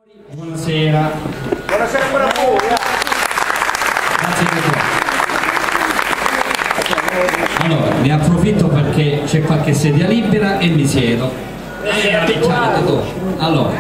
Buonasera. Buonasera pure a voi. Grazie a tutti. Allora, ne approfitto perché c'è qualche sedia libera e mi siedo. Allora,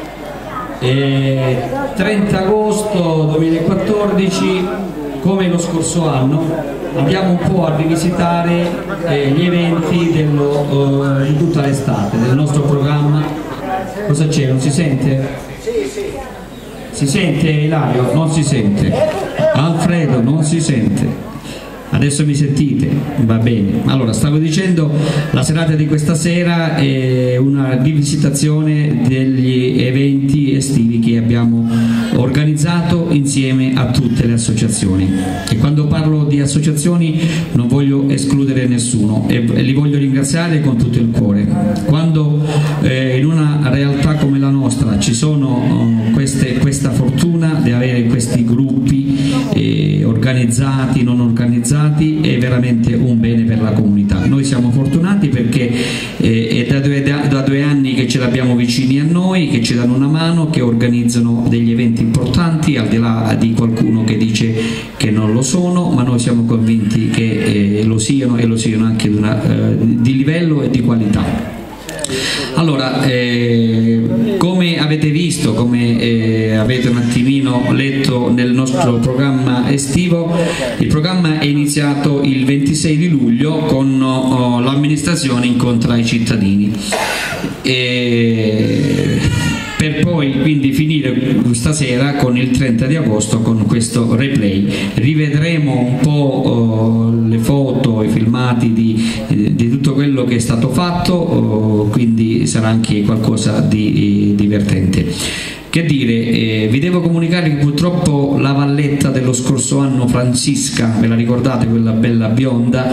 30 agosto 2014, come lo scorso anno, andiamo un po' a rivisitare gli eventi di tutta l'estate, del nostro programma. Cosa c'è? Non si sente? Sì, sì. Si sente Ilario? Non si sente. Alfredo, non si sente. Adesso mi sentite? Va bene. Allora, stavo dicendo, la serata di questa sera è una rivisitazione degli eventi estivi che abbiamo organizzato insieme a tutte le associazioni. E quando parlo di associazioni non voglio escludere nessuno e li voglio ringraziare con tutto il cuore. Quando in una realtà come la nostra ci sono questa fortuna di avere questi gruppi organizzati, non organizzati, è veramente un bene per la comunità. Noi siamo fortunati perché è da due anni che ce l'abbiamo vicini a noi, che ci danno una mano, che organizzano degli eventi importanti, al di là di qualcuno che dice che non lo sono, ma noi siamo convinti che lo siano, e lo siano anche di livello e di qualità. Allora, come avete visto, come avete un attimino letto nel nostro programma estivo, il programma è iniziato il 26 di luglio con l'amministrazione incontra i cittadini. Per poi quindi finire stasera con il 30 di agosto con questo replay. Rivedremo un po' le foto, i filmati di tutto quello che è stato fatto, quindi sarà anche qualcosa di divertente. Che dire, vi devo comunicare che purtroppo la valletta dello scorso anno, Francisca, ve la ricordate, quella bella bionda,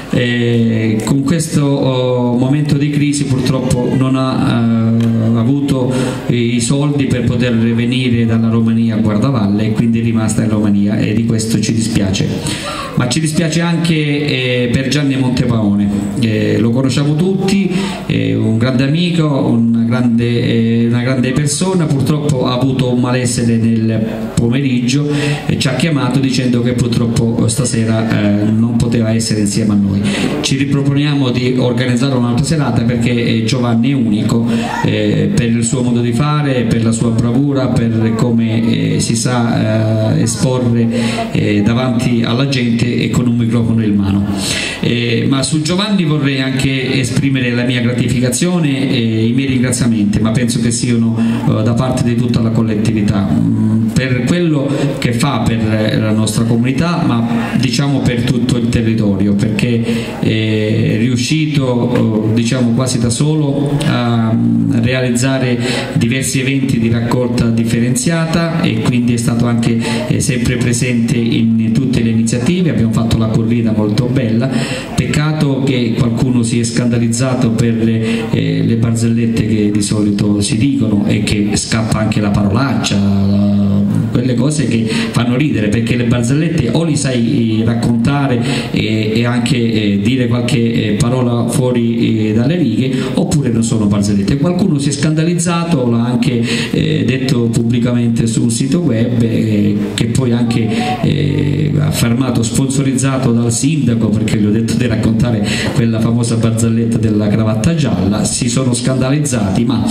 con questo momento di crisi purtroppo non ha avuto i soldi per poter venire dalla Romania a Guardavalle e quindi è rimasta in Romania, e di questo ci dispiace. Ma ci dispiace anche per Gianni Montepaone, lo conosciamo tutti, un grande amico, una grande persona. Purtroppo ha avuto un malessere nel pomeriggio e ci ha chiamato dicendo che purtroppo stasera non poteva essere insieme a noi. Ci riproponiamo di organizzare un'altra serata perché Giovanni è unico per il suo modo di fare, per la sua bravura, per come si sa esporre davanti alla gente e con un microfono in mano. Ma su Giovanni vorrei anche esprimere la mia gratificazione e i miei ringraziamenti, ma penso che siano da parte di tutta la collettività per quello che fa per la nostra comunità, ma diciamo per tutto il territorio, perché è riuscito diciamo quasi da solo a realizzare diversi eventi di raccolta differenziata e quindi è stato anche sempre presente in tutte le iniziative. Abbiamo fatto la corrida molto bella, peccato che qualcuno si è scandalizzato per le barzellette che di solito si dicono e che scappa anche la parolaccia, quelle cose che fanno ridere, perché le barzellette o li sai raccontare e anche dire qualche parola fuori dalle righe, oppure non sono barzellette. Qualcuno si è scandalizzato, l'ha anche detto pubblicamente su un sito web che poi anche affermato, sponsorizzato dal sindaco, perché gli ho detto di raccontare quella famosa barzelletta della cravatta gialla. Si sono scandalizzati, ma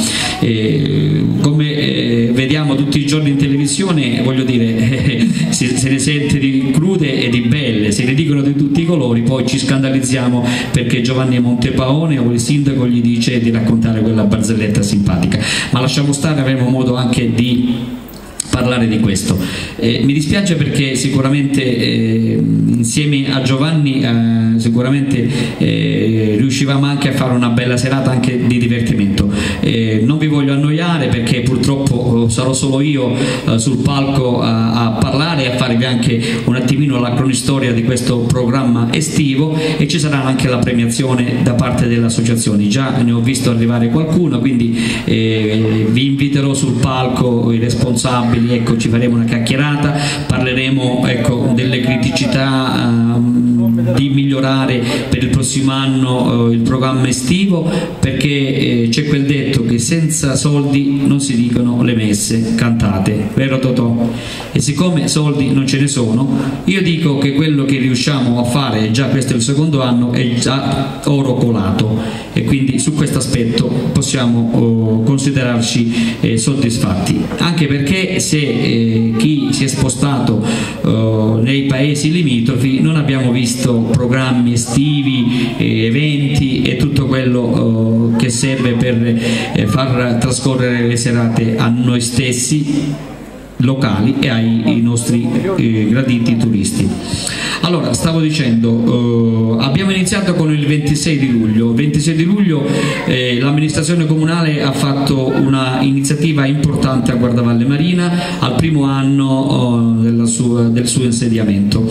come vediamo tutti i giorni in televisione, voglio dire, se ne sente di crude e di belle, se ne dicono di tutti i colori, poi ci scandalizziamo perché Giovanni Montepaone o il sindaco gli dice di raccontare quella barzelletta simpatica. Ma lasciamo stare, avremo modo anche di parlare di questo. Mi dispiace perché sicuramente insieme a Giovanni sicuramente riuscivamo anche a fare una bella serata anche di divertimento. Non vi voglio annoiare perché purtroppo sarò solo io sul palco a parlare e a farvi anche un attimino la cronistoria di questo programma estivo, e ci sarà anche la premiazione da parte delle associazioni. Già ne ho visto arrivare qualcuno, quindi vi inviterò sul palco, i responsabili, ecco, ci faremo una chiacchierata, parleremo, ecco, delle criticità di migliorare per il prossimo anno il programma estivo, perché c'è quel detto che senza soldi non si dicono le messe cantate, vero Totò? E siccome soldi non ce ne sono, io dico che quello che riusciamo a fare, già questo è il secondo anno, è già oro colato, e quindi su questo aspetto possiamo considerarci soddisfatti, anche perché se chi si è spostato nei paesi limitrofi non abbiamo visto programmi estivi, eventi e tutto quello che serve per far trascorrere le serate a noi stessi locali e ai nostri graditi turisti. Allora, stavo dicendo, abbiamo iniziato con il 26 di luglio. Il 26 di luglio l'amministrazione comunale ha fatto una iniziativa importante a Guardavalle Marina al primo anno del suo insediamento.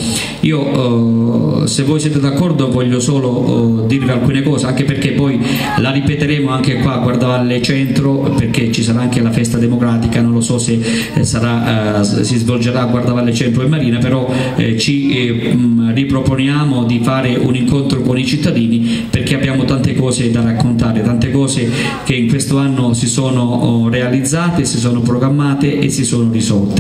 Io, se voi siete d'accordo, voglio solo dirvi alcune cose, anche perché poi la ripeteremo anche qua a Guardavalle Centro, perché ci sarà anche la festa democratica, non lo so se si svolgerà a Guardavalle Centro e Marina, però ci riproponiamo di fare un incontro con i cittadini, perché abbiamo tante cose da raccontare, tante cose che in questo anno si sono realizzate, si sono programmate e si sono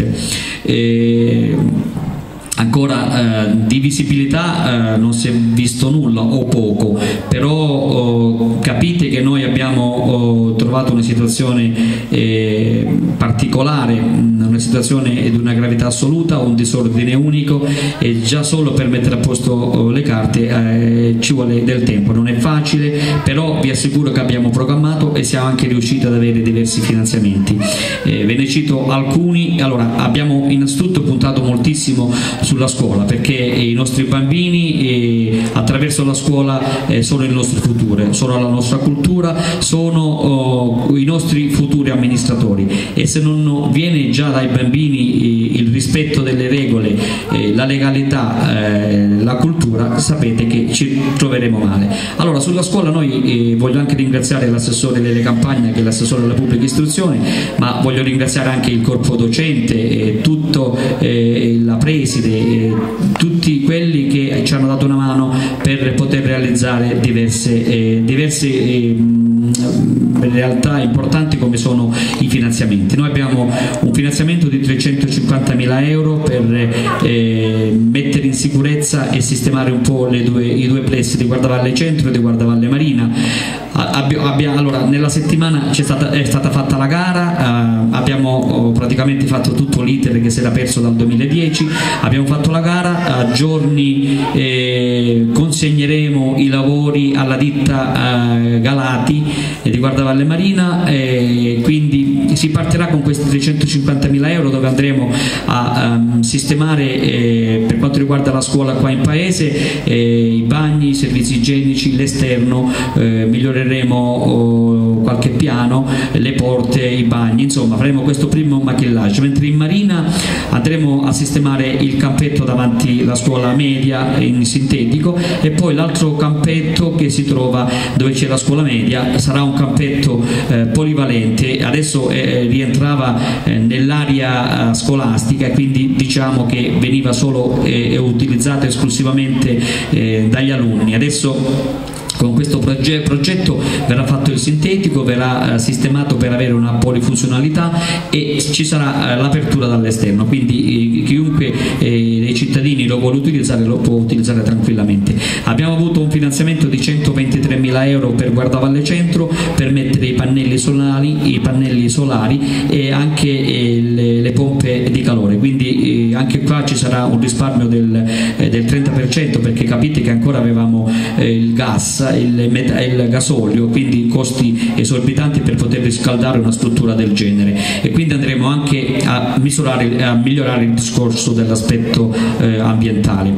risolte. Ancora di visibilità non si è visto nulla o poco, però capite che noi abbiamo trovato una situazione particolare, una situazione di una gravità assoluta, un disordine unico, e già solo per mettere a posto le carte ci vuole del tempo, non è facile, però vi assicuro che abbiamo programmato e siamo anche riusciti ad avere diversi finanziamenti. Ve ne cito alcuni. Allora, abbiamo innanzitutto puntato moltissimo sulla scuola, perché i nostri bambini attraverso la scuola sono il nostro futuro, sono la nostra cultura, sono i nostri futuri amministratori, e se non viene già dai bambini il rispetto delle regole, la legalità, la cultura, sapete che ci troveremo male. Allora, sulla scuola noi voglio anche ringraziare l'assessore delle campagne, che è l'assessore della pubblica istruzione, ma voglio ringraziare anche il corpo docente, tutto la preside, tutti quelli che ci hanno dato una mano per poter realizzare diverse realtà importanti come sono i finanziamenti. Noi abbiamo un finanziamento di 350.000 euro per mettere in sicurezza e sistemare un po' i due plessi di Guardavalle Centro e di Guardavalle Marina. Allora, nella settimana è stata fatta la gara, abbiamo praticamente fatto tutto l'iter che si era perso dal 2010, abbiamo fatto la gara, a giorni consegneremo i lavori alla ditta Galati di Guardavalle Marina, quindi si partirà con questi 350.000 euro, dove andremo a sistemare per quanto riguarda la scuola qua in paese i bagni, i servizi igienici, l'esterno, miglioreremo qualche piano, le porte, i bagni, insomma faremo questo primo maquillage, mentre in Marina andremo a sistemare il campetto davanti alla scuola media in sintetico, e poi l'altro campetto che si trova dove c'è la scuola media sarà un campetto polivalente. Adesso rientrava nell'area scolastica, e quindi diciamo che veniva solo utilizzato esclusivamente dagli alunni. Adesso con questo progetto verrà fatto il sintetico, verrà sistemato per avere una polifunzionalità, e ci sarà l'apertura dall'esterno, quindi chiunque dei cittadini lo vuole utilizzare lo può utilizzare tranquillamente. Abbiamo avuto un finanziamento di 123.000 euro per Guardavalle Centro per mettere i pannelli solari e anche le pompe di calore, quindi anche qua ci sarà un risparmio del 30%, perché capite che ancora avevamo il gas, il gasolio, quindi costi esorbitanti per poter riscaldare una struttura del genere, e quindi andremo anche a migliorare il discorso dell'aspetto ambientale.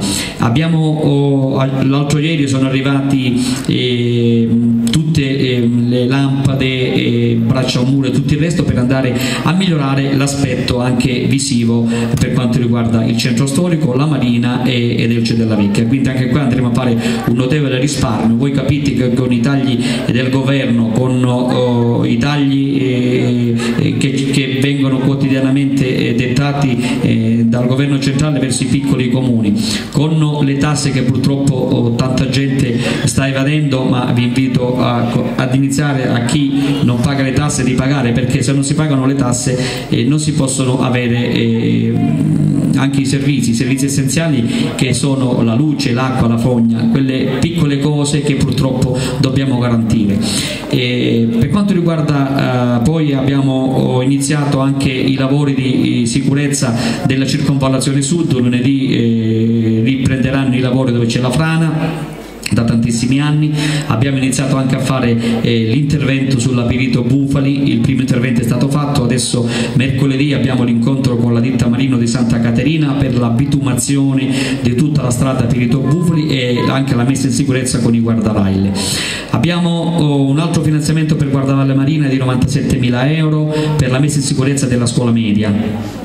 L'altro ieri sono arrivati tutte le lampade braccia a un muro e tutto il resto, per andare a migliorare l'aspetto anche visivo per quanto riguarda il centro storico, la marina ed Elce della Vecchia. Quindi anche qua andremo a fare un notevole risparmio. Voi capite che con i tagli del governo, con i tagli che vengono quotidianamente dettati dal governo centrale verso i piccoli comuni, con le tasse che purtroppo tanta gente sta evadendo, ma vi invito ad iniziare, a chi non paga le tasse, di pagare, perché se non si pagano le tasse non si possono avere anche i servizi essenziali, che sono la luce, l'acqua, la fogna, quelle piccole cose che purtroppo dobbiamo garantire. Per quanto riguarda poi abbiamo iniziato anche i lavori di sicurezza della circonvallazione sud. Lunedì riprenderanno i lavori dove c'è la frana da tantissimi anni. Abbiamo iniziato anche a fare l'intervento sulla Pirito Bufali, il primo intervento è stato fatto, adesso mercoledì abbiamo l'incontro con la ditta Marino di Santa Caterina per la bitumazione di tutta la strada Pirito Bufali e anche la messa in sicurezza con i guardaraille. Abbiamo un altro finanziamento per Guardavalle Marina di 97.000 euro per la messa in sicurezza della scuola media.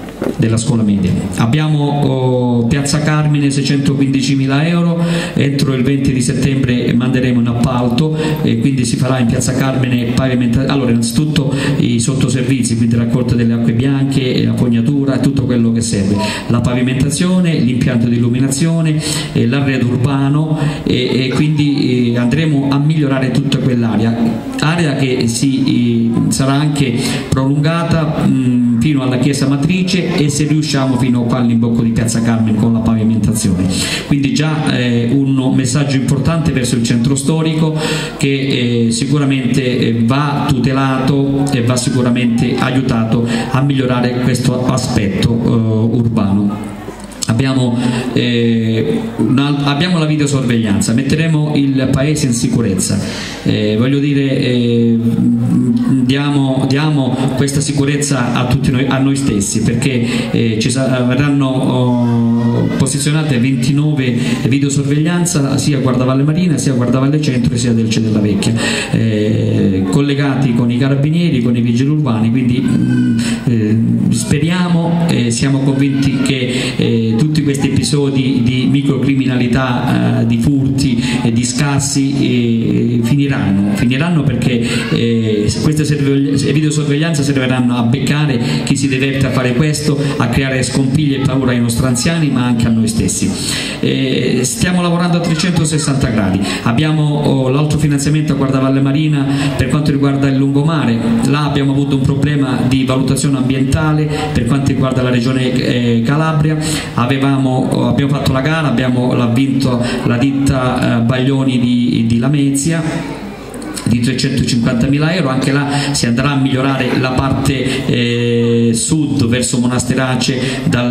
Abbiamo Piazza Carmine 615.000 euro, entro il 20 di settembre manderemo in appalto e quindi si farà in Piazza Carmine pavimentazione. Allora, innanzitutto i sottoservizi, quindi raccolta delle acque bianche, la fognatura e tutto quello che serve, la pavimentazione, l'impianto di illuminazione, l'arredo urbano e quindi andremo a migliorare tutta quell'area che sarà anche prolungata fino alla chiesa matrice e se riusciamo fino qua all'imbocco di Piazza Carmine con la pavimentazione. Quindi già un messaggio importante verso il centro storico che sicuramente va tutelato e va sicuramente aiutato a migliorare questo aspetto urbano. Abbiamo la videosorveglianza, metteremo il paese in sicurezza, voglio dire, diamo questa sicurezza a tutti noi, a noi stessi, perché ci verranno posizionate 29 videosorveglianza sia a Guardavalle Marina, sia a Guardavalle Centro sia ad Elce della Vecchia, collegati con i carabinieri, con i vigili urbani, quindi speriamo e siamo convinti che tutti questi episodi di microcriminalità, di furti e di scassi finiranno perché queste videosorveglianze serviranno a beccare chi si diverte a fare questo, a creare scompiglio e paura ai nostri anziani ma anche a noi stessi. Stiamo lavorando a 360 gradi, abbiamo l'altro finanziamento a Guardavalle Marina per quanto riguarda il lungomare. Là abbiamo avuto un problema di valutazione ambientale per quanto riguarda la regione Calabria. Abbiamo fatto la gara, l'ha vinto la ditta Baglioni di Lamezia di 350.000 euro. Anche là si andrà a migliorare la parte sud verso Monasterace,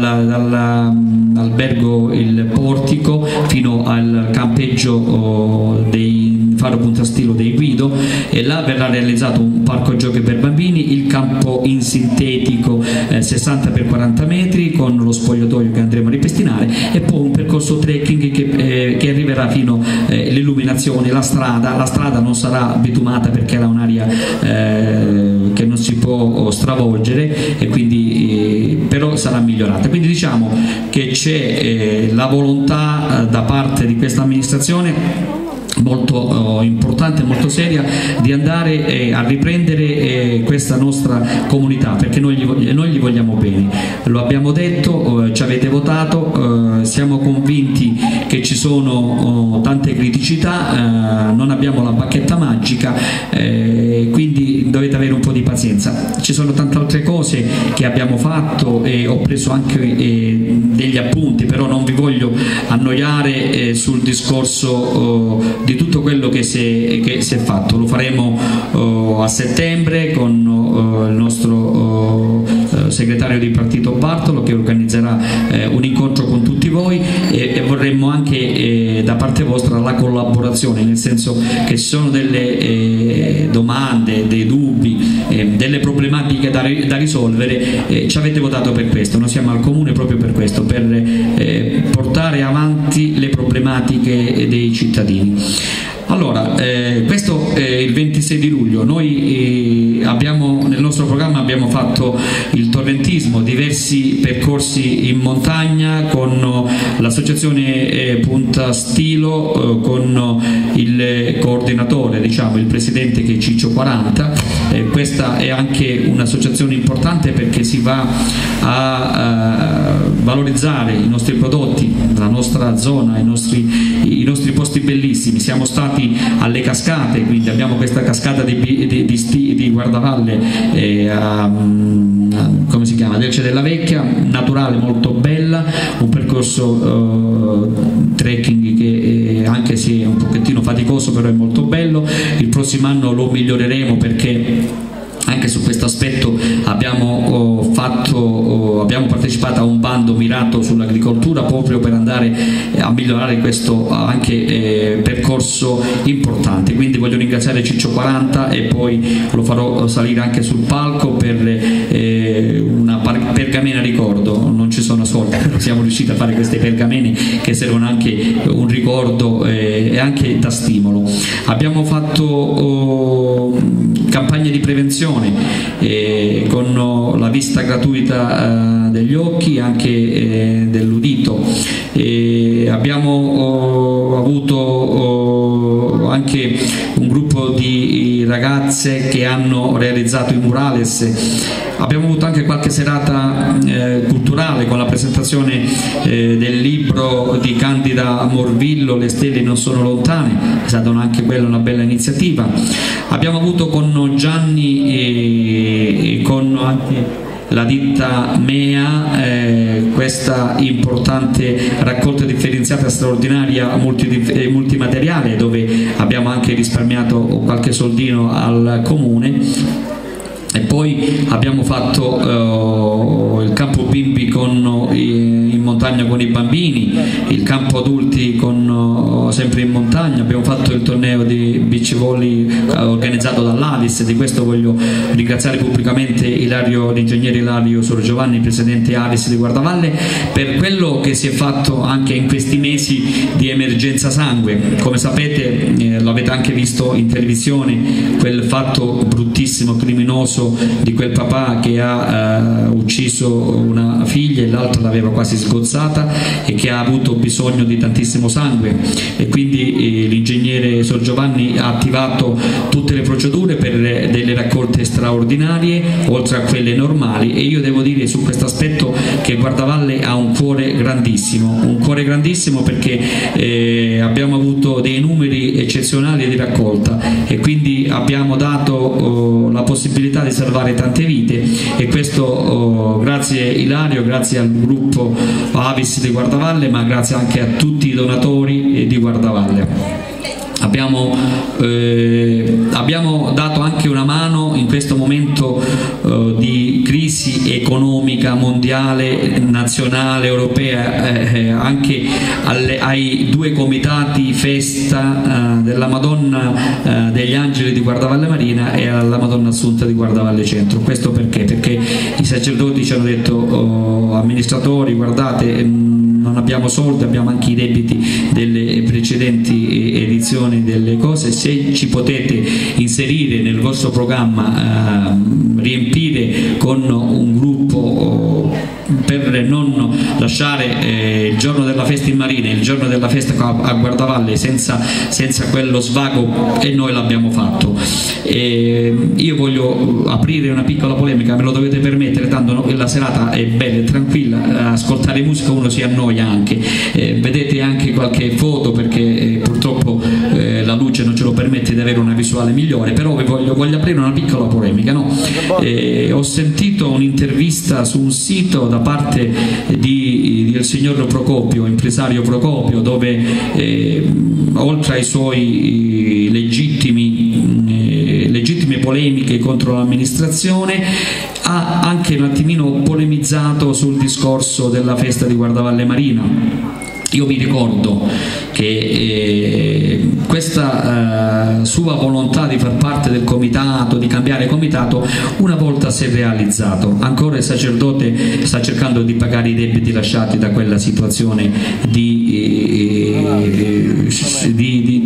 dall'albergo Il Portico fino al campeggio dei Faro Punta Stilo dei Guido, e là verrà realizzato un parco giochi per bambini, il campo in sintetico 60 x 40 metri con lo spogliatoio che andremo a ripristinare e poi un percorso trekking che arriverà fino all'illuminazione. La strada non sarà bitumata perché era un'area che non si può stravolgere e quindi però sarà migliorata. Quindi diciamo che c'è la volontà da parte di questa amministrazione molto importante, molto seria, di andare a riprendere questa nostra comunità, perché noi gli vogliamo bene, lo abbiamo detto, ci avete votato, siamo convinti che ci sono tante criticità, non abbiamo la bacchetta magica, quindi dovete avere un po' di pazienza. Ci sono tante altre cose che abbiamo fatto e ho preso anche degli appunti, però non vi voglio annoiare sul discorso di tutto quello che si è fatto. Lo faremo a settembre con il nostro segretario di partito Bartolo, che organizzerà un incontro con tutti voi e vorremmo anche da parte vostra la collaborazione, nel senso che ci sono delle domande, dei dubbi, delle problematiche da risolvere, ci avete votato per questo, noi siamo al comune proprio per questo, per portare avanti le problematiche dei cittadini. Allora, questo il 26 di luglio. Noi nel nostro programma abbiamo fatto il torrentismo, diversi percorsi in montagna con l'associazione Punta Stilo, con il coordinatore, diciamo, il presidente, che è Ciccio 40. Questa è anche un'associazione importante perché si va a valorizzare i nostri prodotti, la nostra zona, i nostri posti bellissimi. Siamo stati alle cascate, quindi abbiamo questa cascata di Guardavalle, come si chiama? Delce della Vecchia, naturale, molto bella, un percorso trekking che anche se è un pochettino faticoso però è molto bello. Il prossimo anno lo miglioreremo perché anche su questo aspetto abbiamo partecipato a un bando mirato sull'agricoltura proprio per andare a migliorare questo anche percorso importante. Quindi voglio ringraziare Ciccio 40 e poi lo farò salire anche sul palco per una pergamena ricordo. Non ci sono soldi, però siamo riusciti a fare queste pergamene che servono anche un ricordo e anche da stimolo. Abbiamo fatto campagne di prevenzione con la visita gratuita degli occhi, anche dell'udito. Abbiamo avuto anche un gruppo di ragazze che hanno realizzato i murales. Abbiamo avuto anche qualche serata culturale con la presentazione del libro di Candida Morvillo, Le stelle non sono lontane. È stata anche quella una bella iniziativa. Abbiamo avuto con Gianni e con anche la ditta MEA questa importante raccolta differenziata straordinaria multimateriale, dove abbiamo anche risparmiato qualche soldino al comune. E poi abbiamo fatto il campo bimbi in montagna con i bambini, il campo adulti sempre in montagna. Abbiamo fatto il torneo di beach volley organizzato dall'Avis. Di questo voglio ringraziare pubblicamente l'ingegnere Ilario Sorgiovanni, presidente Avis di Guardavalle, per quello che si è fatto anche in questi mesi di emergenza sangue. Come sapete, l'avete anche visto in televisione, quel fatto bruttissimo, criminoso di quel papà che ha ucciso una figlia e l'altra l'aveva quasi sgozzata e che ha avuto bisogno di tantissimo sangue, e quindi l'ingegnere Sorgiovanni ha attivato tutte le procedure per delle raccolte straordinarie oltre a quelle normali. E io devo dire su questo aspetto che Guardavalle ha un cuore grandissimo perché abbiamo avuto dei numeri eccezionali di raccolta e quindi abbiamo dato la possibilità di salvare tante vite, e questo grazie Ilario, grazie al gruppo Avis di Guardavalle, ma grazie anche a tutti i donatori di Guardavalle. Abbiamo dato anche una mano in questo momento di crisi economica mondiale, nazionale, europea, anche ai due comitati festa della Madonna degli Angeli di Guardavalle Marina e alla Madonna Assunta di Guardavalle Centro. Questo perché? Perché i sacerdoti ci hanno detto, amministratori, guardate, non abbiamo soldi, abbiamo anche i debiti delle precedenti edizioni delle cose, se ci potete inserire nel vostro programma, riempire con un gruppo per non lasciare il giorno della festa in Marina, il giorno della festa a Guardavalle senza quello svago, e noi l'abbiamo fatto. Io voglio aprire una piccola polemica, me lo dovete permettere, tanto la serata è bella e tranquilla, ascoltare musica uno si annoia anche, vedete anche qualche foto perché purtroppo la luce non ce lo permette di avere una visuale migliore, però voglio aprire una piccola polemica, no? Ho sentito un'intervista su un sito da parte del signor Procopio, impresario Procopio, dove oltre ai suoi legittime polemiche contro l'amministrazione ha anche un attimino polemizzato sul discorso della festa di Guardavalle Marina. Io mi ricordo che questa sua volontà di far parte del comitato, di cambiare comitato, una volta si è realizzato. Ancora il sacerdote sta cercando di pagare i debiti lasciati da quella situazione di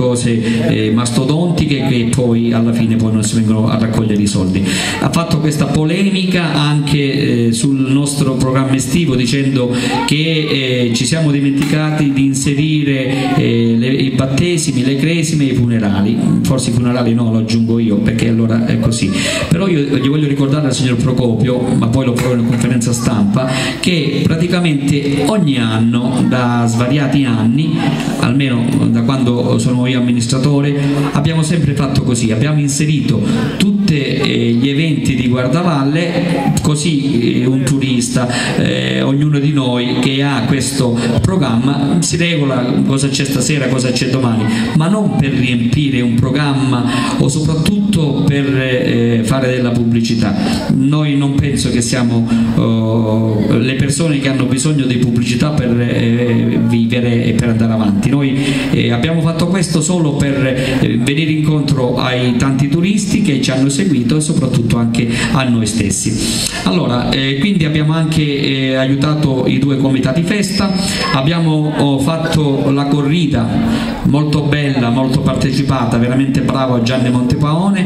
cose mastodontiche che poi alla fine poi non si vengono a raccogliere i soldi. Ha fatto questa polemica anche sul nostro programma estivo, dicendo che ci siamo dimenticati di inserire i battesimi, le cresime e i funerali. Forse i funerali no, lo aggiungo io, perché allora è così. Però io gli voglio ricordare al signor Procopio, ma poi lo farò in conferenza stampa, che praticamente ogni anno da svariati anni, almeno da quando sono io amministratore, abbiamo sempre fatto così, abbiamo inserito tutti gli eventi di Guardavalle, così un turista, ognuno di noi che ha questo programma si regola cosa c'è stasera, cosa c'è domani, ma non per riempire un programma o soprattutto per fare della pubblicità. Noi non penso che siamo le persone che hanno bisogno di pubblicità per vivere e per andare avanti. Noi abbiamo fatto questo solo per venire incontro ai tanti turisti che ci hanno seguito e soprattutto anche a noi stessi. Allora, quindi abbiamo anche aiutato i 2 comitati festa, abbiamo fatto la corrida molto bella, molto partecipata, veramente bravo Gianni Montepaone.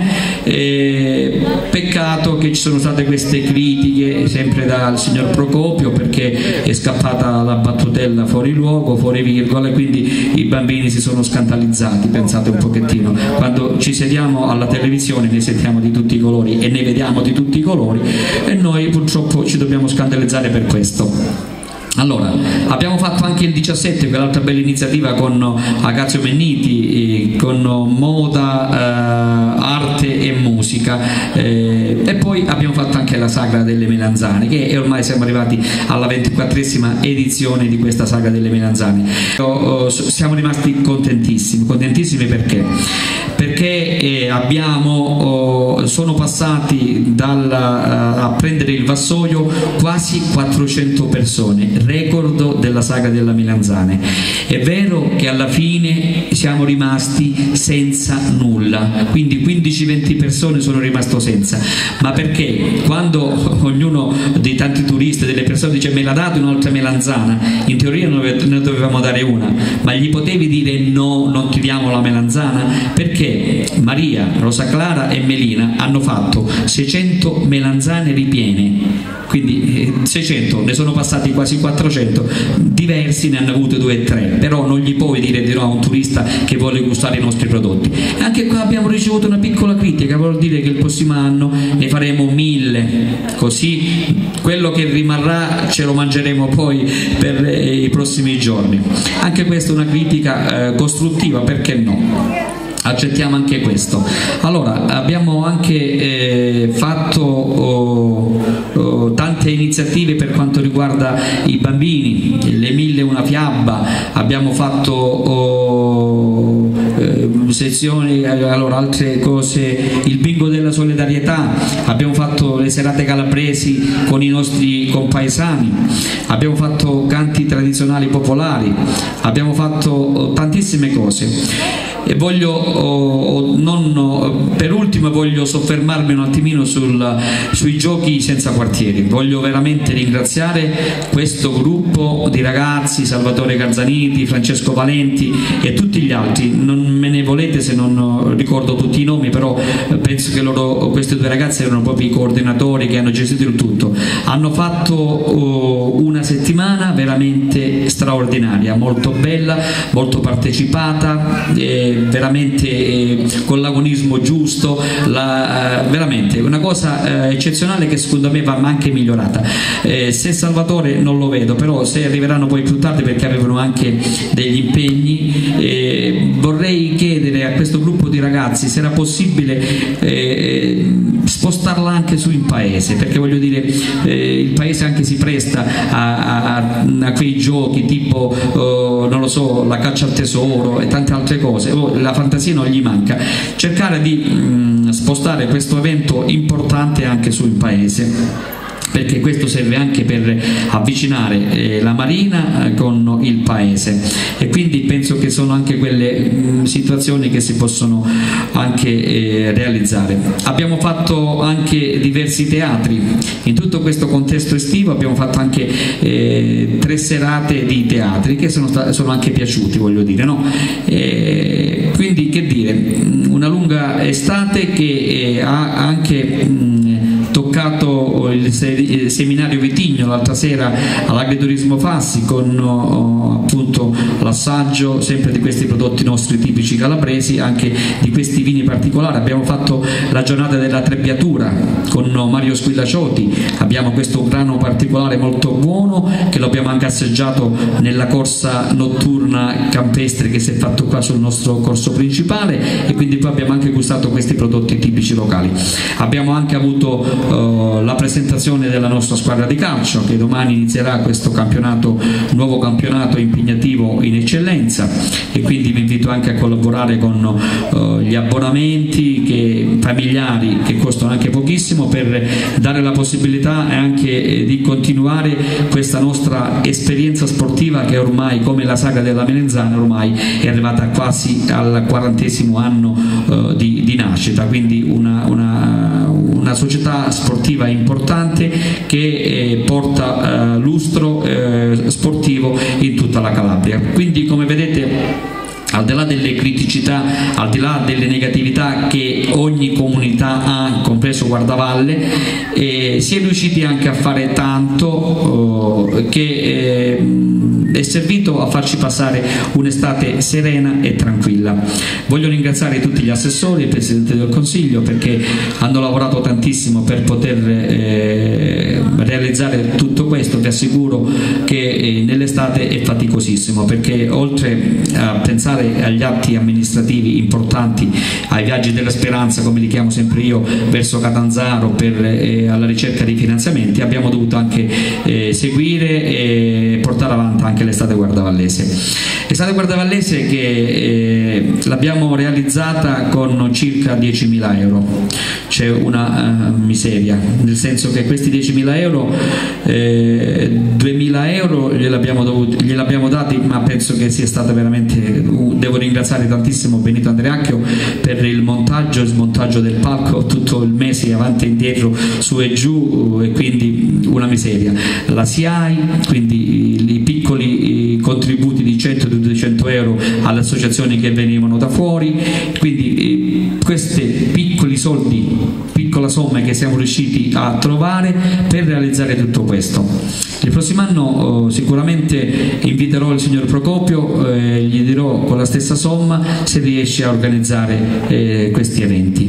Peccato che ci sono state queste critiche sempre dal signor Procopio, perché è scappata la battutella fuori luogo, fuori virgola, e quindi i bambini si sono scandalizzati. Pensate un pochettino, quando ci sediamo alla televisione ne sentiamo di tutti i colori e ne vediamo di tutti i colori, e noi purtroppo ci dobbiamo scandalizzare per questo. Allora, abbiamo fatto anche il 17, quell'altra bella iniziativa con Agazio Menniti, con moda, arte e musica, e poi abbiamo fatto anche la Sagra delle Melanzane, che ormai siamo arrivati alla 24esima edizione di questa Sagra delle Melanzane. Siamo rimasti contentissimi perché sono passati a prendere il vassoio quasi 400 persone, record della Sagra della Melanzane. È vero che alla fine siamo rimasti senza nulla, quindi 15-20 persone sono rimasto senza, ma perché quando ognuno dei tanti turisti, delle persone dice me l'ha dato un'altra melanzana, in teoria noi dovevamo dare una, ma gli potevi dire no, non ti diamo la melanzana? Perché Maria, Rosa Clara e Melina hanno fatto 600 melanzane ripiene, quindi 600, ne sono passati quasi 400, diversi ne hanno avute 2 o 3, però non gli puoi dire di no a un turista che vuole gustare i nostri prodotti. Anche qua abbiamo ricevuto una piccola critica, vuol dire che il prossimo anno ne faremo 1000, così quello che rimarrà ce lo mangeremo poi per i prossimi giorni. Anche questa è una critica costruttiva, perché no? Accettiamo anche questo. Allora, abbiamo anche fatto tante iniziative per quanto riguarda i bambini, le 1001 fiaba, abbiamo fatto sezioni, allora altre cose, il bingo della solidarietà, abbiamo fatto le serate calabresi con i nostri compaesani, abbiamo fatto canti tradizionali popolari, abbiamo fatto tantissime cose. E per ultimo voglio soffermarmi un attimino sui giochi senza quartieri. Voglio veramente ringraziare questo gruppo di ragazzi, Salvatore Garzaniti, Francesco Valenti e tutti gli altri. Non me ne volete se non ricordo tutti i nomi, però penso che questi 2 ragazzi erano proprio i coordinatori che hanno gestito il tutto. Hanno fatto una settimana veramente straordinaria, molto bella, molto partecipata, veramente con l'agonismo giusto, veramente una cosa eccezionale che secondo me va anche migliorata. Se Salvatore non lo vedo, però se arriveranno poi più tardi perché avevano anche degli impegni, vorrei chiedere a questo gruppo di ragazzi se era possibile spostarla anche su in paese, perché voglio dire il paese anche si presta a quei giochi tipo non lo so, la caccia al tesoro e tante altre cose. La fantasia non gli manca, cercare di spostare questo evento importante anche sul paese, perché questo serve anche per avvicinare la Marina con il paese, e quindi penso che sono anche quelle situazioni che si possono anche realizzare. Abbiamo fatto anche diversi teatri in tutto questo contesto estivo, abbiamo fatto anche 3 serate di teatri che sono anche piaciuti, voglio dire, no? quindi che dire, una lunga estate che ha anche toccato il seminario Vitigno l'altra sera all'Agriturismo Fassi con appunto l'assaggio sempre di questi prodotti nostri tipici calabresi, anche di questi vini particolari. Abbiamo fatto la giornata della trebbiatura con Mario Squillacioti, abbiamo questo grano particolare molto buono che lo abbiamo anche assaggiato nella corsa notturna campestre che si è fatto qua sul nostro corso principale, e quindi poi abbiamo anche gustato questi prodotti tipici locali. Abbiamo anche avuto la presentazione della nostra squadra di calcio che domani inizierà questo campionato, nuovo campionato impegnativo in eccellenza, e quindi vi invito anche a collaborare con gli abbonamenti familiari che costano anche pochissimo, per dare la possibilità anche di continuare questa nostra esperienza sportiva che ormai, come la saga della Melenzana, ormai è arrivata quasi al 40° anno di nascita, quindi una società sportiva importante che porta lustro sportivo in tutta la Calabria. Quindi, come vedete, al di là delle criticità, al di là delle negatività che ogni comunità ha, compreso Guardavalle, si è riusciti anche a fare tanto che è servito a farci passare un'estate serena e tranquilla. Voglio ringraziare tutti gli assessori e il Presidente del Consiglio, perché hanno lavorato tantissimo per poter realizzare tutto questo. Vi assicuro che nell'estate è faticosissimo, perché oltre a pensare agli atti amministrativi importanti, ai viaggi della speranza, come li chiamo sempre io, verso Catanzaro alla ricerca di finanziamenti, abbiamo dovuto anche seguire e portare avanti anche l'estate guardavallese. L'estate guardavallese che l'abbiamo realizzata con circa 10.000 euro. C'è una miseria, nel senso che questi 10.000 euro, 2.000 euro gliel'abbiamo dati, ma penso che sia stata veramente, devo ringraziare tantissimo Benito Andreacchio per il montaggio e smontaggio del palco tutto il mese, avanti e indietro, su e giù, e quindi una miseria. La SIAI, quindi i piccoli contributi di 100 e 200 euro alle associazioni che venivano da fuori, quindi questi piccoli soldi, piccola somma che siamo riusciti a trovare per realizzare tutto questo. Il prossimo anno sicuramente inviterò il signor Procopio e gli dirò con la stessa somma se riesce a organizzare questi eventi,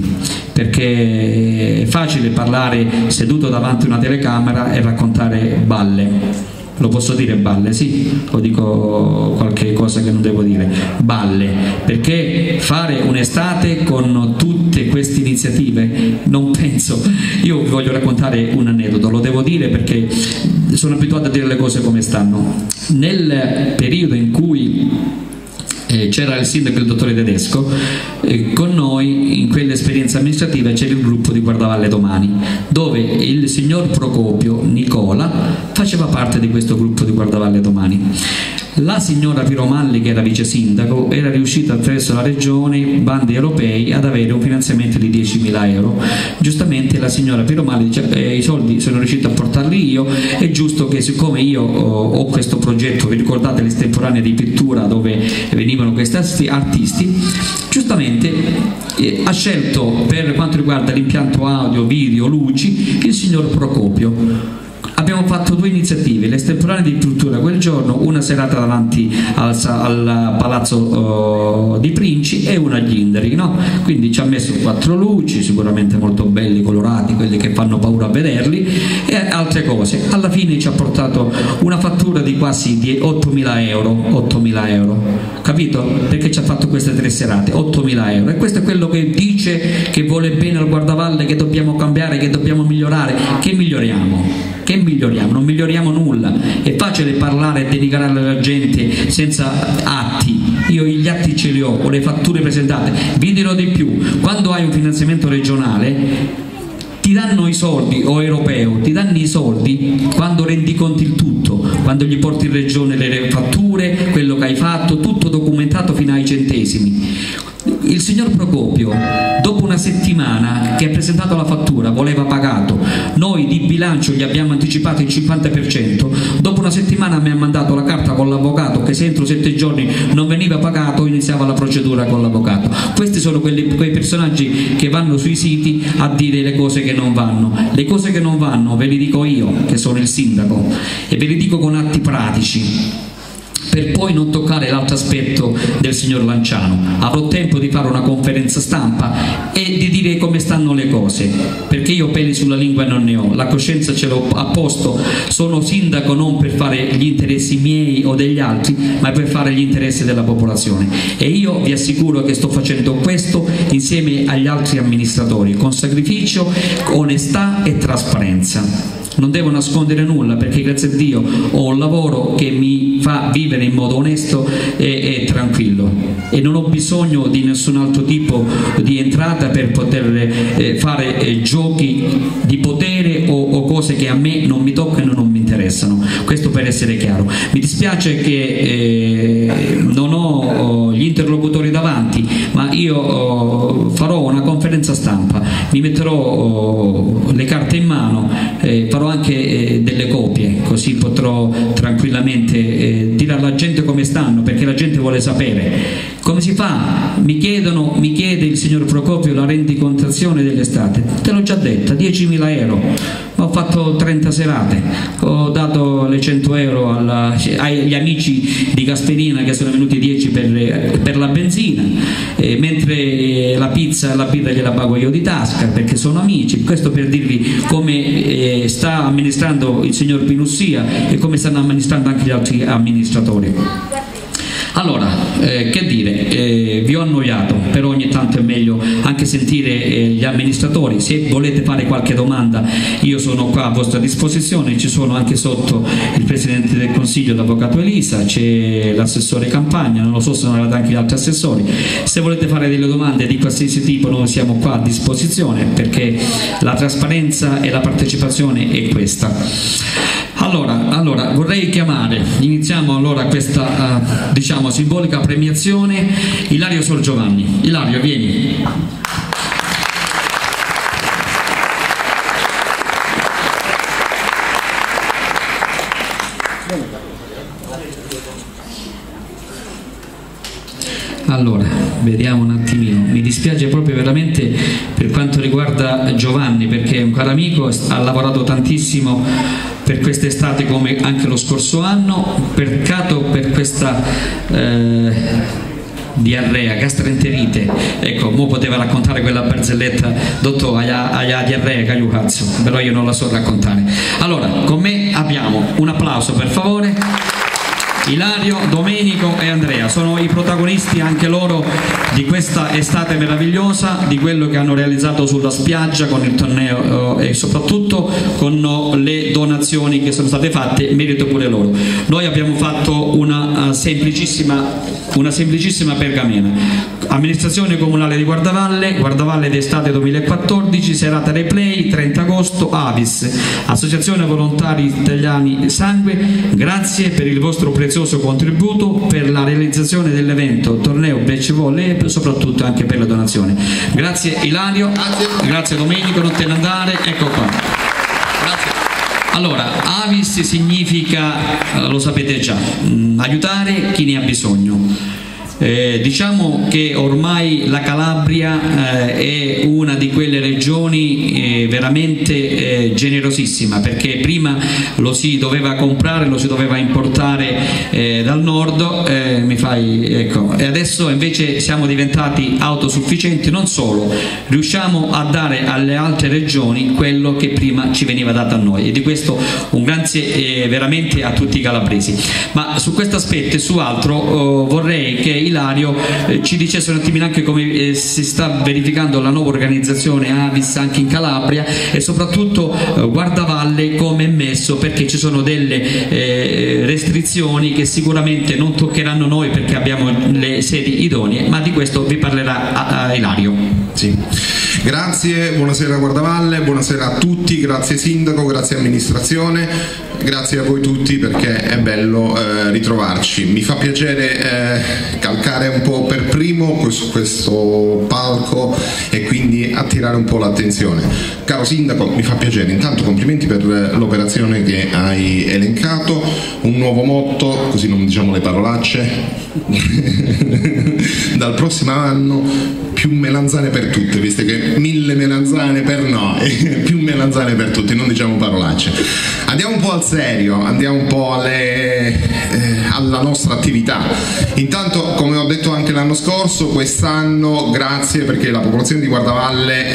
perché è facile parlare seduto davanti a una telecamera e raccontare balle. Lo posso dire balle? Sì, o dico qualche cosa che non devo dire? Balle, perché fare un'estate con tutte queste iniziative non penso. Io vi voglio raccontare un aneddoto, lo devo dire perché sono abituato a dire le cose come stanno. Nel periodo in cui c'era il sindaco, il dottore Tedesco, con noi in quell'esperienza amministrativa c'era il gruppo di Guardavalle Domani, dove il signor Procopio Nicola faceva parte di questo gruppo di Guardavalle Domani. La signora Piromalli, che era vice sindaco, era riuscita attraverso la regione, bandi europei, ad avere un finanziamento di 10.000 euro. Giustamente la signora Piromalli dice: i soldi sono riuscito a portarli io, è giusto che, siccome io ho questo progetto, vi ricordate l'estemporanea di pittura dove venivano questi artisti, giustamente ha scelto, per quanto riguarda l'impianto audio, video, luci, il signor Procopio. Abbiamo fatto due iniziative, l'estemporanea di pittura quel giorno, una serata davanti al Palazzo di Princi e una agli Inderi, no? Quindi ci ha messo 4 luci, sicuramente molto belli, colorati, quelli che fanno paura a vederli, e altre cose. Alla fine ci ha portato una fattura di quasi 8.000 euro, capito? Perché ci ha fatto queste 3 serate, 8.000 euro, e questo è quello che dice che vuole bene al Guardavalle, che dobbiamo cambiare, che dobbiamo migliorare. Che miglioriamo? Che miglioriamo? Non miglioriamo nulla. È facile parlare e denigrare la gente senza atti. Io gli atti ce li ho le fatture presentate. Vi dirò di più: quando hai un finanziamento regionale ti danno i soldi, o europeo, ti danno i soldi quando rendi conti il tutto, quando gli porti in regione le fatture, quello che hai fatto, tutto documentato fino ai centesimi. Il signor Procopio, dopo una settimana che ha presentato la fattura, voleva pagato. Noi di bilancio gli abbiamo anticipato il 50%, dopo una settimana mi ha mandato la carta con l'avvocato che se entro 7 giorni non veniva pagato iniziava la procedura con l'avvocato. Questi sono quei personaggi che vanno sui siti a dire le cose che non vanno. Le cose che non vanno ve li dico io, che sono il sindaco, e ve li dico con atti pratici, per poi non toccare l'altro aspetto del signor Lanciano. Avrò tempo di fare una conferenza stampa e di dire come stanno le cose, perché io peli sulla lingua non ne ho, la coscienza ce l'ho a posto. Sono sindaco non per fare gli interessi miei o degli altri, ma per fare gli interessi della popolazione, e io vi assicuro che sto facendo questo insieme agli altri amministratori, con sacrificio, onestà e trasparenza. Non devo nascondere nulla, perché grazie a Dio ho un lavoro che mi fa vivere in modo onesto e tranquillo, e non ho bisogno di nessun altro tipo di entrata per poter fare giochi di potere o cose che a me non mi toccano e non mi interessano. Questo per essere chiaro. Mi dispiace che non ho gli interlocutori davanti, ma io farò una conferenza stampa, mi metterò le carte in mano, farò anche delle copie, così potrò tranquillamente dire alla gente come stanno, perché la gente vuole sapere come si fa. Mi chiede il signor Procopio la rendicontazione dell'estate, te l'ho già detta, 10.000 euro, ho fatto 30 serate, ho dato le 100 euro agli amici di Gasperina che sono venuti 10 per la benzina, mentre la pizza e la birra gliela pago io di tasca perché sono amici. Questo per dirvi come sta amministrando il signor Pinussia e come stanno amministrando anche gli altri amministratori. Allora, che dire, vi ho annoiato, però ogni tanto è meglio anche sentire gli amministratori. Se volete fare qualche domanda io sono qua a vostra disposizione, ci sono anche sotto il Presidente del Consiglio, l'Avvocato Elisa, c'è l'assessore Campagna, non lo so se sono arrivati anche gli altri assessori. Se volete fare delle domande di qualsiasi tipo noi siamo qua a disposizione, perché la trasparenza e la partecipazione è questa. Allora vorrei chiamare, iniziamo allora questa diciamo simbolica premiazione, Ilario Sorgiovanni. Ilario, vieni. Allora, vediamo un attimino. Mi dispiace proprio veramente per quanto riguarda Giovanni, perché è un caro amico, ha lavorato tantissimo per quest'estate come anche lo scorso anno. Peccato per questa diarrea, gastroenterite. Ecco, mo poteva raccontare quella barzelletta, dottore, ha diarrea, caglio cazzo, però io non la so raccontare. Allora, con me abbiamo un applauso per favore. Ilario, Domenico e Andrea sono i protagonisti anche loro di questa estate meravigliosa, di quello che hanno realizzato sulla spiaggia con il torneo e soprattutto con le donazioni che sono state fatte, merito pure loro. Noi abbiamo fatto una semplicissima pergamena. Amministrazione Comunale di Guardavalle d'estate 2014, serata replay 30 agosto, Avis, Associazione Volontari Italiani Sangue, grazie per il vostro prezioso contributo per la realizzazione dell'evento torneo beach volley e soprattutto anche per la donazione. Grazie Ilario, grazie Domenico, non te ne andare, ecco qua. Grazie. Allora, Avis significa, lo sapete già, aiutare chi ne ha bisogno. Diciamo che ormai la Calabria è una di quelle regioni veramente generosissima, perché prima lo si doveva comprare, lo si doveva importare dal nord, ecco, e adesso invece siamo diventati autosufficienti. Non solo, riusciamo a dare alle altre regioni quello che prima ci veniva dato a noi, e di questo un grazie veramente a tutti i calabresi. Ma su questo aspetto e su altro vorrei che Ilario ci dicesse un attimino anche come si sta verificando la nuova organizzazione Avis anche in Calabria, e soprattutto Guardavalle come è messo, perché ci sono delle restrizioni che sicuramente non toccheranno noi perché abbiamo le sedi idonee, ma di questo vi parlerà Ilario. Sì. Grazie, buonasera Guardavalle, buonasera a tutti, grazie Sindaco, grazie Amministrazione, grazie a voi tutti perché è bello ritrovarci. Mi fa piacere calcare un po' per primo su questo palco e quindi attirare un po' l'attenzione. Caro Sindaco, mi fa piacere, intanto complimenti per l'operazione che hai elencato, un nuovo motto, così non diciamo le parolacce, dal prossimo anno più melanzane per tutte, visto che 1000 melanzane per noi, più melanzane per tutti, non diciamo parolacce. Andiamo un po' al serio, andiamo un po' alla nostra attività. Intanto, come ho detto anche l'anno scorso, quest'anno grazie perché la popolazione di Guardavalle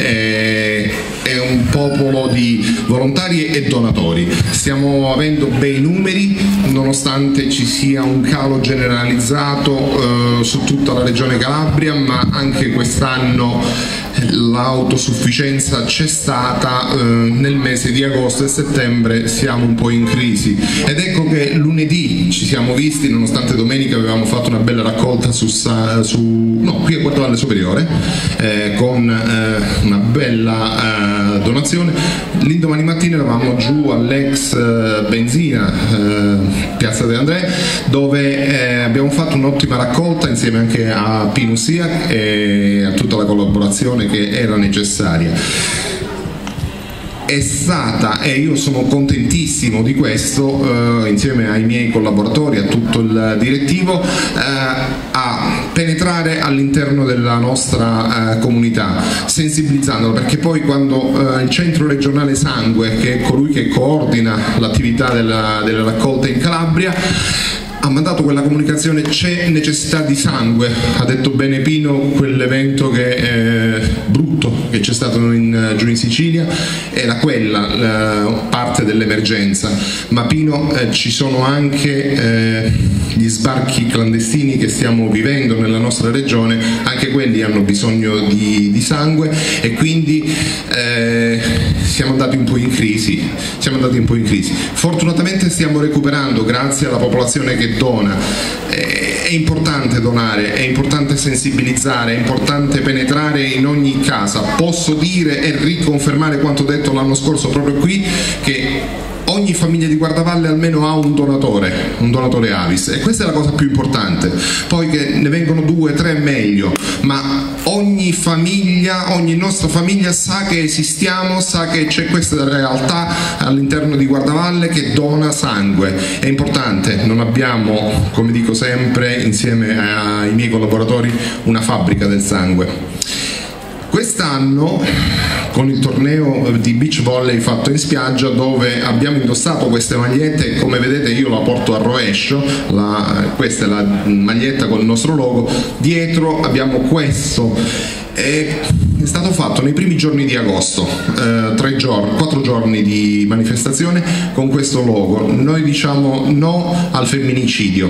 è un popolo di volontari e donatori. Stiamo avendo bei numeri nonostante ci sia un calo generalizzato su tutta la regione Calabria, ma anche quest'anno l'autosufficienza c'è stata. Nel mese di agosto e settembre siamo un po' in crisi ed ecco che lunedì ci siamo visti, nonostante domenica avevamo fatto una bella raccolta qui a Guardavalle Superiore con una bella donazione. L'indomani mattina eravamo giù all'ex benzina Piazza De André, dove abbiamo fatto un'ottima raccolta insieme anche a Pino Siak e a tutta la collaborazione che era necessaria. È stata, e io sono contentissimo di questo, insieme ai miei collaboratori, a tutto il direttivo, a penetrare all'interno della nostra comunità, sensibilizzandolo, perché poi quando il centro regionale sangue, che è colui che coordina l'attività della raccolta in Calabria, ha mandato quella comunicazione: c'è necessità di sangue, ha detto bene Pino, quell'evento che è brutto che c'è stato giù in Sicilia era quella parte dell'emergenza, ma Pino ci sono anche gli sbarchi clandestini che stiamo vivendo nella nostra regione, anche quelli hanno bisogno di sangue e quindi siamo andati un po' in crisi, fortunatamente stiamo recuperando grazie alla popolazione che dona. È importante donare, è importante sensibilizzare, è importante penetrare in ogni casa. Posso dire e riconfermare quanto detto l'anno scorso proprio qui, che ogni famiglia di Guardavalle almeno ha un donatore Avis, e questa è la cosa più importante. Poi che ne vengono 2, 3 meglio, ma ogni nostra famiglia sa che esistiamo, sa che c'è questa realtà all'interno di Guardavalle che dona sangue. È importante, non abbiamo, come dico sempre insieme ai miei collaboratori, una fabbrica del sangue. Quest'anno, con il torneo di beach volley fatto in spiaggia, dove abbiamo indossato queste magliette, come vedete io la porto a rovescio, questa è la maglietta con il nostro logo, dietro abbiamo questo. È stato fatto nei primi giorni di agosto, 4 giorni di manifestazione con questo logo. Noi diciamo no al femminicidio.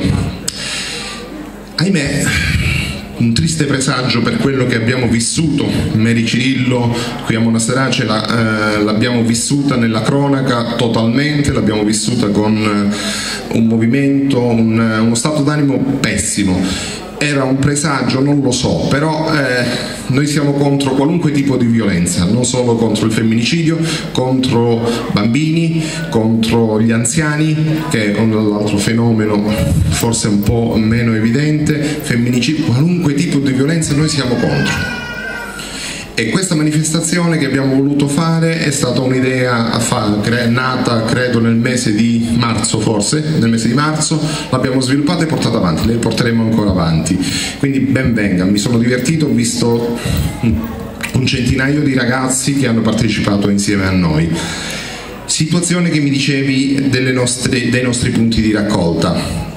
Ahimè, un triste presagio per quello che abbiamo vissuto. Mary Cirillo qui a Monasterace l'abbiamo vissuta nella cronaca totalmente, l'abbiamo vissuta con un movimento, uno stato d'animo pessimo. Era un presagio, non lo so, però noi siamo contro qualunque tipo di violenza, non solo contro il femminicidio, contro bambini, contro gli anziani, che è un altro fenomeno forse un po' meno evidente, femminicidio, qualunque tipo di violenza noi siamo contro. E questa manifestazione che abbiamo voluto fare è stata un'idea nata credo nel mese di marzo, l'abbiamo sviluppata e portata avanti, le porteremo ancora avanti, quindi ben venga. Mi sono divertito, ho visto un centinaio di ragazzi che hanno partecipato insieme a noi. Situazione che mi dicevi dei nostri punti di raccolta.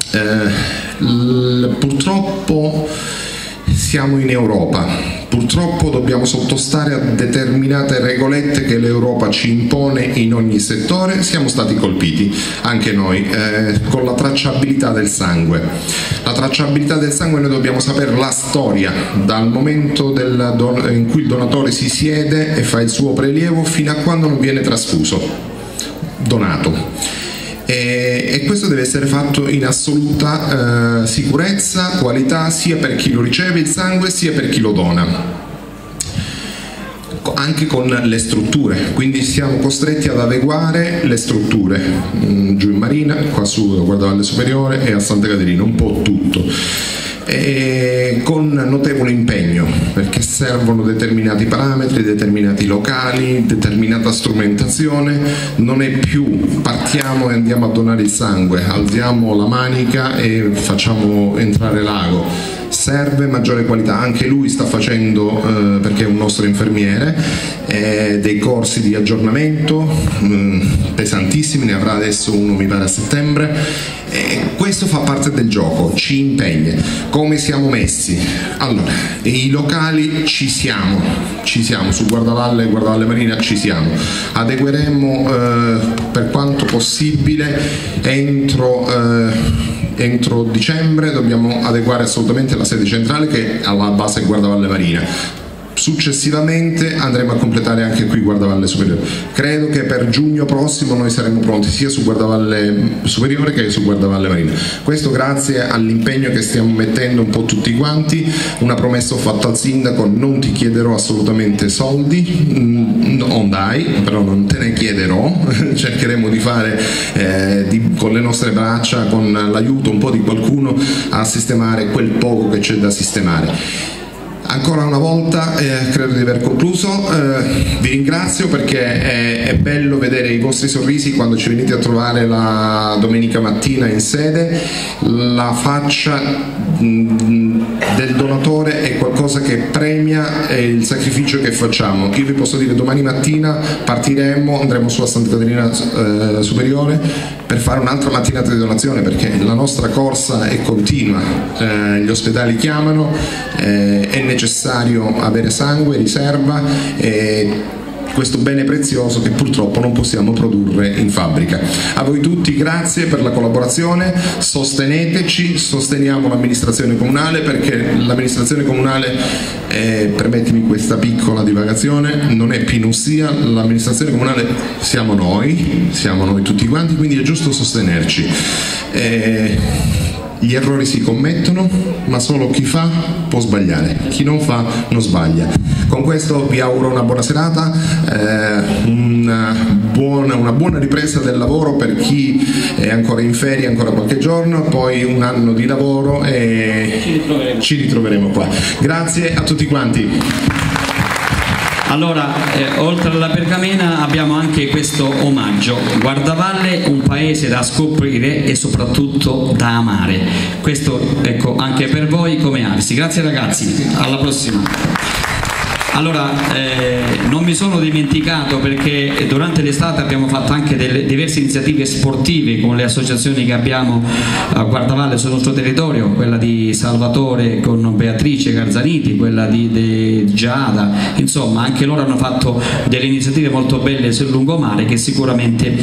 Purtroppo siamo in Europa, purtroppo dobbiamo sottostare a determinate regolette che l'Europa ci impone in ogni settore. Siamo stati colpiti anche noi con la tracciabilità del sangue. La tracciabilità del sangue, noi dobbiamo sapere la storia dal momento in cui il donatore si siede e fa il suo prelievo fino a quando non viene donato. E questo deve essere fatto in assoluta sicurezza, qualità, sia per chi lo riceve il sangue sia per chi lo dona. anche con le strutture, quindi siamo costretti ad adeguare le strutture giù in Marina, qua su a Guardavalle Superiore e a Santa Caterina, un po' tutto. E con notevole impegno, perché servono determinati parametri, determinati locali, determinata strumentazione. Non è più partiamo e andiamo a donare il sangue, alziamo la manica e facciamo entrare l'ago. Serve maggiore qualità, anche lui sta facendo, perché è un nostro infermiere, dei corsi di aggiornamento pesantissimi, ne avrà adesso uno mi pare a settembre. Questo fa parte del gioco, ci impegna. Come siamo messi? Allora, i locali ci siamo su Guardavalle e Guardavalle Marina ci siamo. Adegueremo per quanto possibile entro dicembre, dobbiamo adeguare assolutamente la sede centrale che è alla base Guardavalle Marina. Successivamente andremo a completare anche qui Guardavalle Superiore. Credo che per giugno prossimo noi saremo pronti sia su Guardavalle Superiore che su Guardavalle Marina. Questo grazie all'impegno che stiamo mettendo un po' tutti quanti. Una promessa ho fatto al sindaco: non ti chiederò assolutamente soldi, non dai, però non te ne chiederò. Cercheremo di fare con le nostre braccia, con l'aiuto un po' di qualcuno, a sistemare quel poco che c'è da sistemare. Ancora una volta credo di aver concluso, vi ringrazio perché è bello vedere i vostri sorrisi quando ci venite a trovare la domenica mattina in sede. La faccia del donatore è qualcosa che premia il sacrificio che facciamo. Io vi posso dire, domani mattina partiremo, andremo su a Santa Caterina Superiore per fare un'altra mattinata di donazione, perché la nostra corsa è continua, gli ospedali chiamano, è necessario avere sangue, riserva, questo bene prezioso che purtroppo non possiamo produrre in fabbrica. A voi tutti grazie per la collaborazione, sosteneteci, sosteniamo l'amministrazione comunale, perché l'amministrazione comunale, permettimi questa piccola divagazione, non è Pinussia, l'amministrazione comunale siamo noi tutti quanti, quindi è giusto sostenerci. Gli errori si commettono, ma solo chi fa può sbagliare, chi non fa non sbaglia. Con questo vi auguro una buona serata, una buona ripresa del lavoro per chi è ancora in ferie, ancora qualche giorno, poi un anno di lavoro e ci ritroveremo qua. Grazie a tutti quanti. Allora, oltre alla pergamena abbiamo anche questo omaggio: Guardavalle, un paese da scoprire e soprattutto da amare. Questo, ecco, anche per voi come Arsi. Grazie ragazzi, alla prossima. Allora, non mi sono dimenticato, perché durante l'estate abbiamo fatto anche delle diverse iniziative sportive con le associazioni che abbiamo a Guardavalle sul nostro territorio, quella di Salvatore con Beatrice Garzaniti, quella di Giada, insomma anche loro hanno fatto delle iniziative molto belle sul lungomare che sicuramente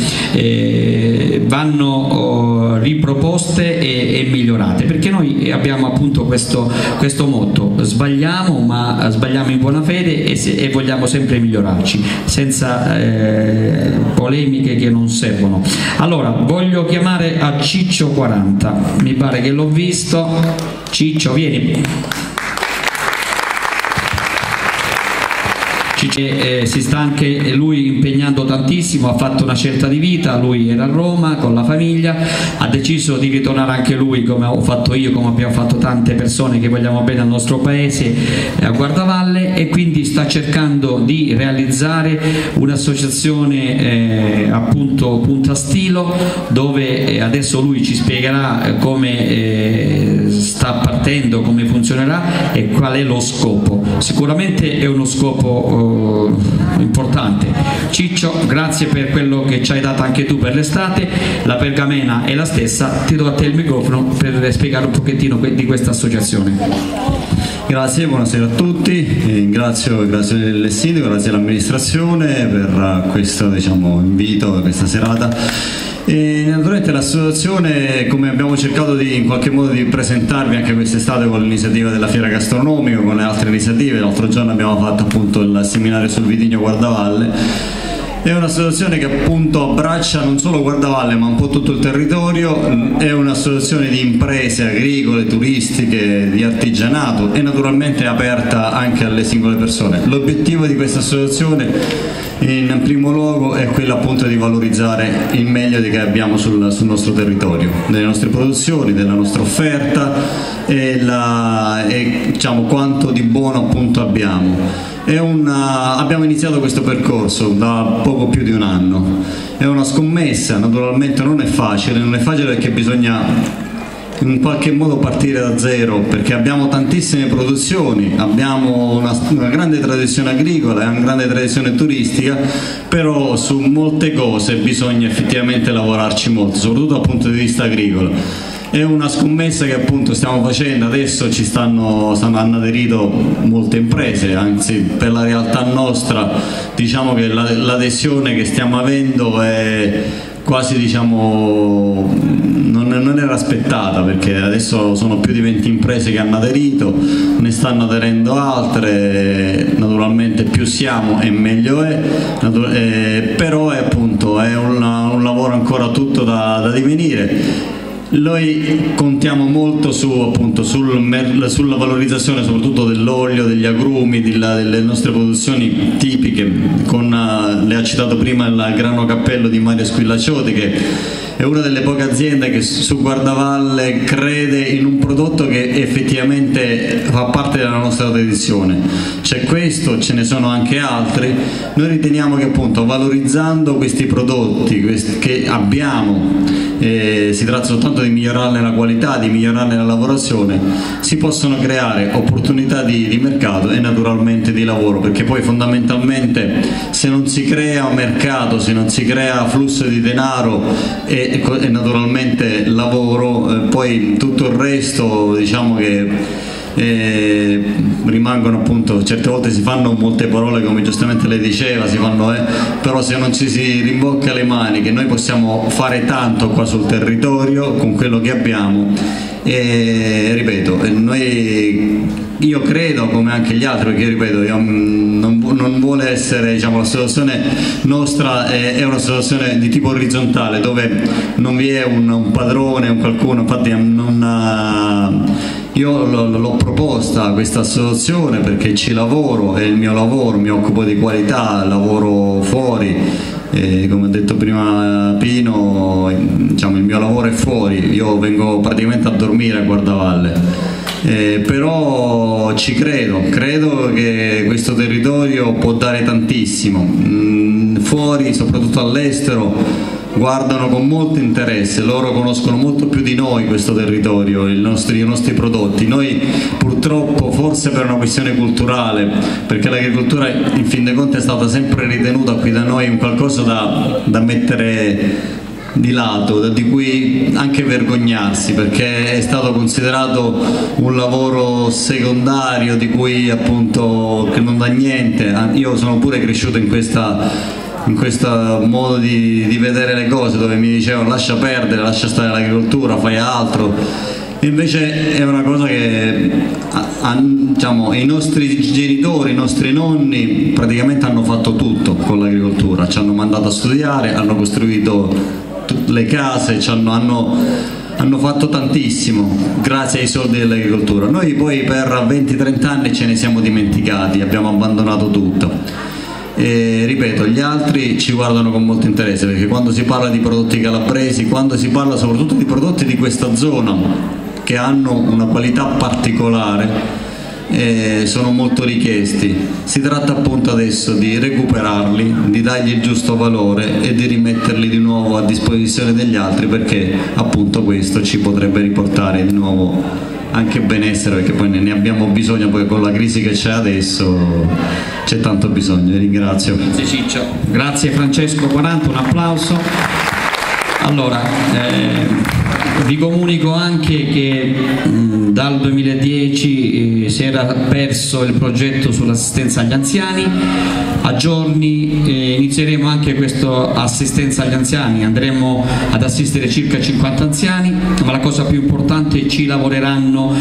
vanno riproposte e migliorate, perché noi abbiamo appunto questo motto: sbagliamo, ma sbagliamo in buona fede e vogliamo sempre migliorarci senza polemiche che non servono. Allora voglio chiamare a Ciccio 40, mi pare che l'ho visto. Ciccio, vieni. Si sta anche lui impegnando tantissimo, ha fatto una scelta di vita, lui era a Roma con la famiglia, ha deciso di ritornare anche lui, come ho fatto io, come abbiamo fatto tante persone che vogliamo bene al nostro paese, a Guardavalle, e quindi sta cercando di realizzare un'associazione appunto Punta Stilo, dove adesso lui ci spiegherà come sta partendo, come funzionerà e qual è lo scopo. Sicuramente è uno scopo importante. Ciccio, grazie per quello che ci hai dato anche tu per l'estate. La pergamena è la stessa, ti do a te il microfono per spiegare un pochettino di questa associazione. Grazie, buonasera a tutti, grazie il sindaco, grazie all'amministrazione per questo invito, per questa serata. E naturalmente l'associazione, come abbiamo cercato in qualche modo di presentarvi anche quest'estate con l'iniziativa della fiera gastronomica, con le altre iniziative, l'altro giorno abbiamo fatto appunto il seminario sul vitigno Guardavalle, È un'associazione che appunto abbraccia non solo Guardavalle ma un po' tutto il territorio, è un'associazione di imprese agricole, turistiche, di artigianato e naturalmente è aperta anche alle singole persone. L'obiettivo di questa associazione in primo luogo è quello appunto di valorizzare il meglio che abbiamo sul nostro territorio, delle nostre produzioni, della nostra offerta e diciamo quanto di buono appunto abbiamo. Abbiamo iniziato questo percorso da poco più di un anno, è una scommessa, naturalmente non è facile perché bisogna in qualche modo partire da zero, perché abbiamo tantissime produzioni, abbiamo una grande tradizione agricola e una grande tradizione turistica, però su molte cose bisogna effettivamente lavorarci molto, soprattutto dal punto di vista agricolo. È una scommessa che appunto stiamo facendo adesso, hanno aderito molte imprese, anzi per la realtà nostra diciamo che l'adesione che stiamo avendo è quasi diciamo non era aspettata, perché adesso sono più di 20 imprese che hanno aderito, ne stanno aderendo altre, naturalmente più siamo e meglio è, però appunto è un lavoro ancora tutto da divenire. Noi contiamo molto sulla valorizzazione soprattutto dell'olio, degli agrumi, delle nostre produzioni tipiche, le ha citato prima il grano cappello di Mario Squillacciotti, che è una delle poche aziende che su Guardavalle crede in un prodotto che effettivamente fa parte della nostra tradizione. C'è questo, ce ne sono anche altri. Noi riteniamo che appunto valorizzando questi prodotti che abbiamo, si tratta soltanto di migliorarne la qualità, di migliorarne la lavorazione, si possono creare opportunità di mercato e naturalmente di lavoro, perché poi fondamentalmente se non si crea un mercato, se non si crea flusso di denaro e naturalmente lavoro, poi tutto il resto diciamo che rimangono appunto, certe volte si fanno molte parole come giustamente lei diceva, però se non ci si rimbocca le maniche noi possiamo fare tanto qua sul territorio con quello che abbiamo e ripeto, io credo come anche gli altri, perché ripeto non vuole essere, diciamo, l'associazione nostra è un'associazione di tipo orizzontale dove non vi è un padrone, un qualcuno, infatti io l'ho proposta questa associazione perché ci lavoro, è il mio lavoro, mi occupo di qualità, lavoro fuori, come ha detto prima Pino, diciamo, il mio lavoro è fuori, io vengo praticamente a dormire a Guardavalle, però ci credo che questo territorio può dare tantissimo, fuori, soprattutto all'estero, guardano con molto interesse, loro conoscono molto più di noi questo territorio, i nostri prodotti. Noi purtroppo, forse per una questione culturale, perché l'agricoltura in fin dei conti è stata sempre ritenuta qui da noi un qualcosa da mettere di lato, di cui anche vergognarsi, perché è stato considerato un lavoro secondario di cui appunto che non dà niente. Io sono pure cresciuto in questo modo di vedere le cose, dove mi dicevano lascia perdere, lascia stare l'agricoltura, fai altro. Invece è una cosa che diciamo, i nostri genitori, i nostri nonni praticamente hanno fatto tutto con l'agricoltura, ci hanno mandato a studiare, hanno costruito le case, hanno fatto tantissimo grazie ai soldi dell'agricoltura. Noi poi per 20-30 anni ce ne siamo dimenticati, abbiamo abbandonato tutto. E ripeto, gli altri ci guardano con molto interesse, perché quando si parla di prodotti calabresi, quando si parla soprattutto di prodotti di questa zona che hanno una qualità particolare, sono molto richiesti. Si tratta appunto adesso di recuperarli, di dargli il giusto valore e di rimetterli di nuovo a disposizione degli altri, perché appunto questo ci potrebbe riportare di nuovo anche benessere, perché poi ne abbiamo bisogno, poi con la crisi che c'è adesso c'è tanto bisogno. Vi ringrazio. Grazie Ciccio, grazie Francesco 40, un applauso. Allora, vi comunico anche che dal 2010 si era perso il progetto sull'assistenza agli anziani. A giorni inizieremo anche questa assistenza agli anziani, andremo ad assistere circa 50 anziani, ma la cosa più importante, ci lavoreranno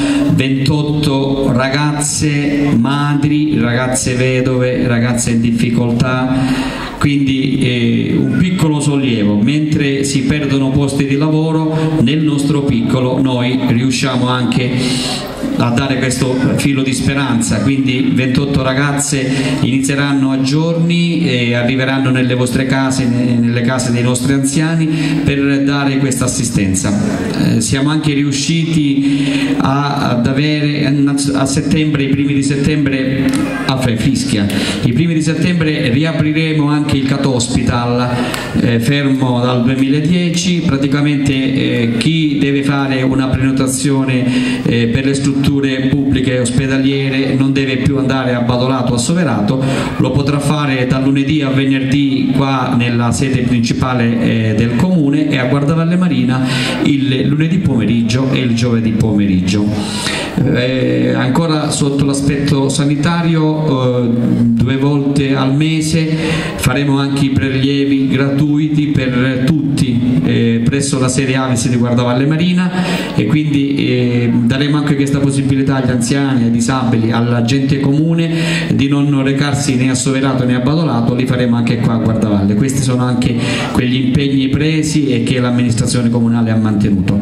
28 ragazze madri, ragazze vedove, ragazze in difficoltà, quindi un piccolo sollievo, mentre si perdono posti di lavoro, nel nostro piccolo noi riusciamo anche a dare questo filo di speranza, quindi 28 ragazze inizieranno a giorni e arriveranno nelle vostre case, nelle case dei nostri anziani, per dare questa assistenza. Siamo anche riusciti ad avere a settembre, i primi di settembre a Fischia, i primi di settembre riapriremo anche il Cat Hospital, fermo dal 2010, praticamente chi deve fare una prenotazione per le strutture pubbliche e ospedaliere non deve più andare a Badolato o a Soverato, lo potrà fare da lunedì a venerdì qua nella sede principale del comune e a Guardavalle Marina il lunedì pomeriggio e il giovedì pomeriggio. Ancora sotto l'aspetto sanitario, 2 volte al mese faremo anche i prelievi gratuiti per tutti presso la sede Avis di Guardavalle Marina, e quindi daremo anche questa possibilità agli anziani, ai disabili, alla gente comune di non recarsi né a Soverato né a Badolato, li faremo anche qua a Guardavalle. Questi sono anche quegli impegni presi e che l'amministrazione comunale ha mantenuto.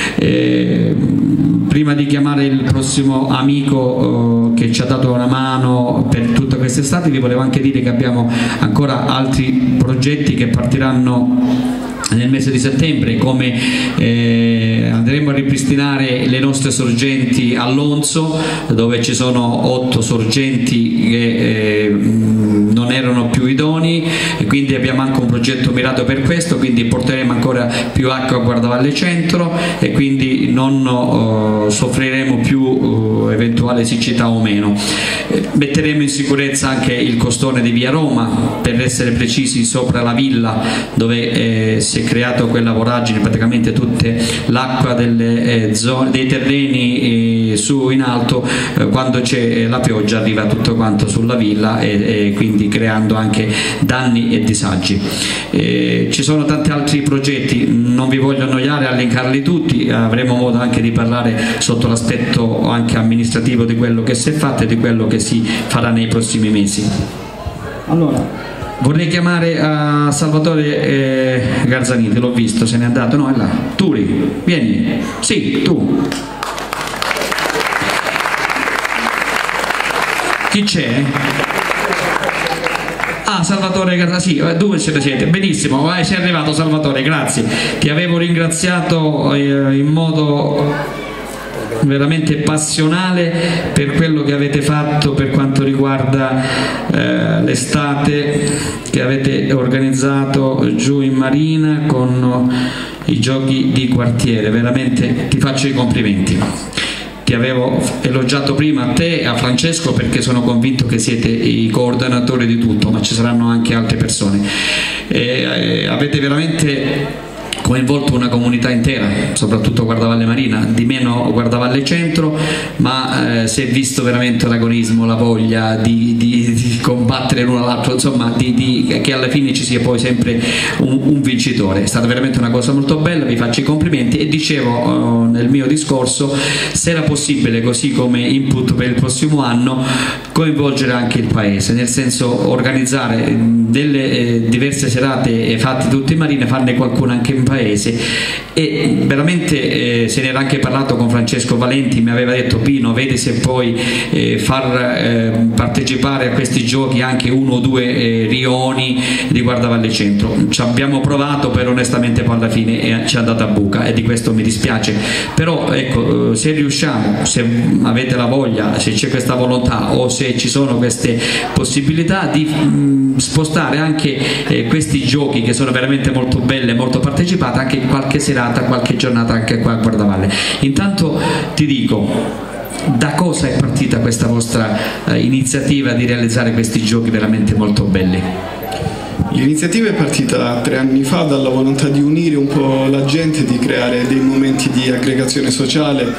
Prima di chiamare il prossimo amico che ci ha dato una mano per tutta quest'estate, vi volevo anche dire che abbiamo ancora altri progetti che partiranno nel mese di settembre, come andremo a ripristinare le nostre sorgenti a Lonzo, dove ci sono 8 sorgenti che non erano più idonei, e quindi abbiamo anche un progetto mirato per questo, quindi porteremo ancora più acqua a Guardavalle Centro e quindi non soffriremo più eventuale siccità o meno. Metteremo in sicurezza anche il costone di via Roma, per essere precisi sopra la villa dove si è creato quella voragine, praticamente tutte l'acqua dei terreni su in alto, quando c'è la pioggia arriva tutto quanto sulla villa e quindi creando anche danni e disagi. Ci sono tanti altri progetti, non vi voglio annoiare a elencarli tutti, avremo modo anche di parlare sotto l'aspetto anche amministrativo di quello che si è fatto e di quello che si farà nei prossimi mesi. Allora, vorrei chiamare a Salvatore Garzaniti, l'ho visto, se n'è andato, no, è là. Turi, vieni, sì, tu. Chi c'è? Ah, Salvatore Garzaniti, sì, dove siete? Benissimo, vai, sei arrivato Salvatore, grazie. Ti avevo ringraziato in modo veramente passionale per quello che avete fatto per quanto riguarda l'estate che avete organizzato giù in Marina con i giochi di quartiere. Veramente ti faccio i complimenti. Ti avevo elogiato prima a te e a Francesco perché sono convinto che siete i coordinatori di tutto, ma ci saranno anche altre persone. Avete veramente coinvolto una comunità intera, soprattutto Guardavalle Marina, di meno Guardavalle Centro, ma si è visto veramente l'agonismo, la voglia di combattere l'uno all'altro, insomma che alla fine ci sia poi sempre un vincitore. È stata veramente una cosa molto bella, vi faccio i complimenti e dicevo nel mio discorso, se era possibile, così come input per il prossimo anno, coinvolgere anche il paese, nel senso organizzare delle diverse serate fatte tutte in Marina, farne qualcuna anche in paese, e veramente se ne era anche parlato con Francesco Valenti, mi aveva detto Pino, vedi se puoi far partecipare a questi giochi anche 1 o 2 rioni di Guardavalle Centro. Ci abbiamo provato, però onestamente poi alla fine ci è andata a buca e di questo mi dispiace, però ecco, se riusciamo, se avete la voglia, se c'è questa volontà o se ci sono queste possibilità di spostare anche questi giochi che sono veramente molto belle, molto partecipate, anche in qualche serata, qualche giornata anche qua a Guardavalle. Intanto ti dico, da cosa è partita questa vostra iniziativa di realizzare questi giochi veramente molto belli? L'iniziativa è partita 3 anni fa dalla volontà di unire un po' la gente, di creare dei momenti di aggregazione sociale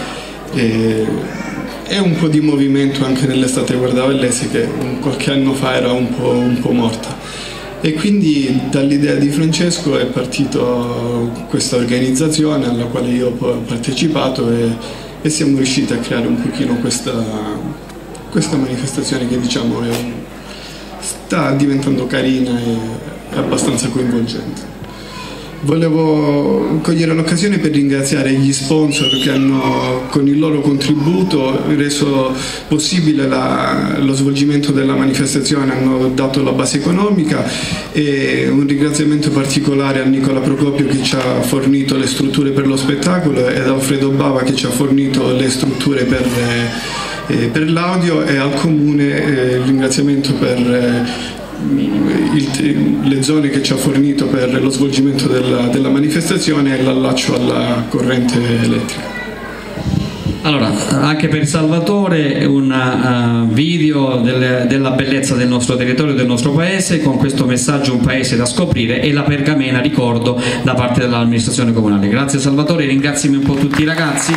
e un po' di movimento anche nell'estate guardavallese, che qualche anno fa era un po' morta. E quindi dall'idea di Francesco è partita questa organizzazione alla quale io ho partecipato e siamo riusciti a creare un pochino questa manifestazione che diciamo sta diventando carina e abbastanza coinvolgente. Volevo cogliere l'occasione per ringraziare gli sponsor che hanno con il loro contributo reso possibile lo svolgimento della manifestazione, hanno dato la base economica, e un ringraziamento particolare a Nicola Procopio che ci ha fornito le strutture per lo spettacolo ed Alfredo Bava che ci ha fornito le strutture per l'audio, e al Comune il ringraziamento per le zone che ci ha fornito per lo svolgimento della manifestazione e l'allaccio alla corrente elettrica. Allora, anche per Salvatore un video della bellezza del nostro territorio, del nostro paese, con questo messaggio: un paese da scoprire, e la pergamena, ricordo, da parte dell'amministrazione comunale. Grazie Salvatore, ringraziami un po' tutti i ragazzi.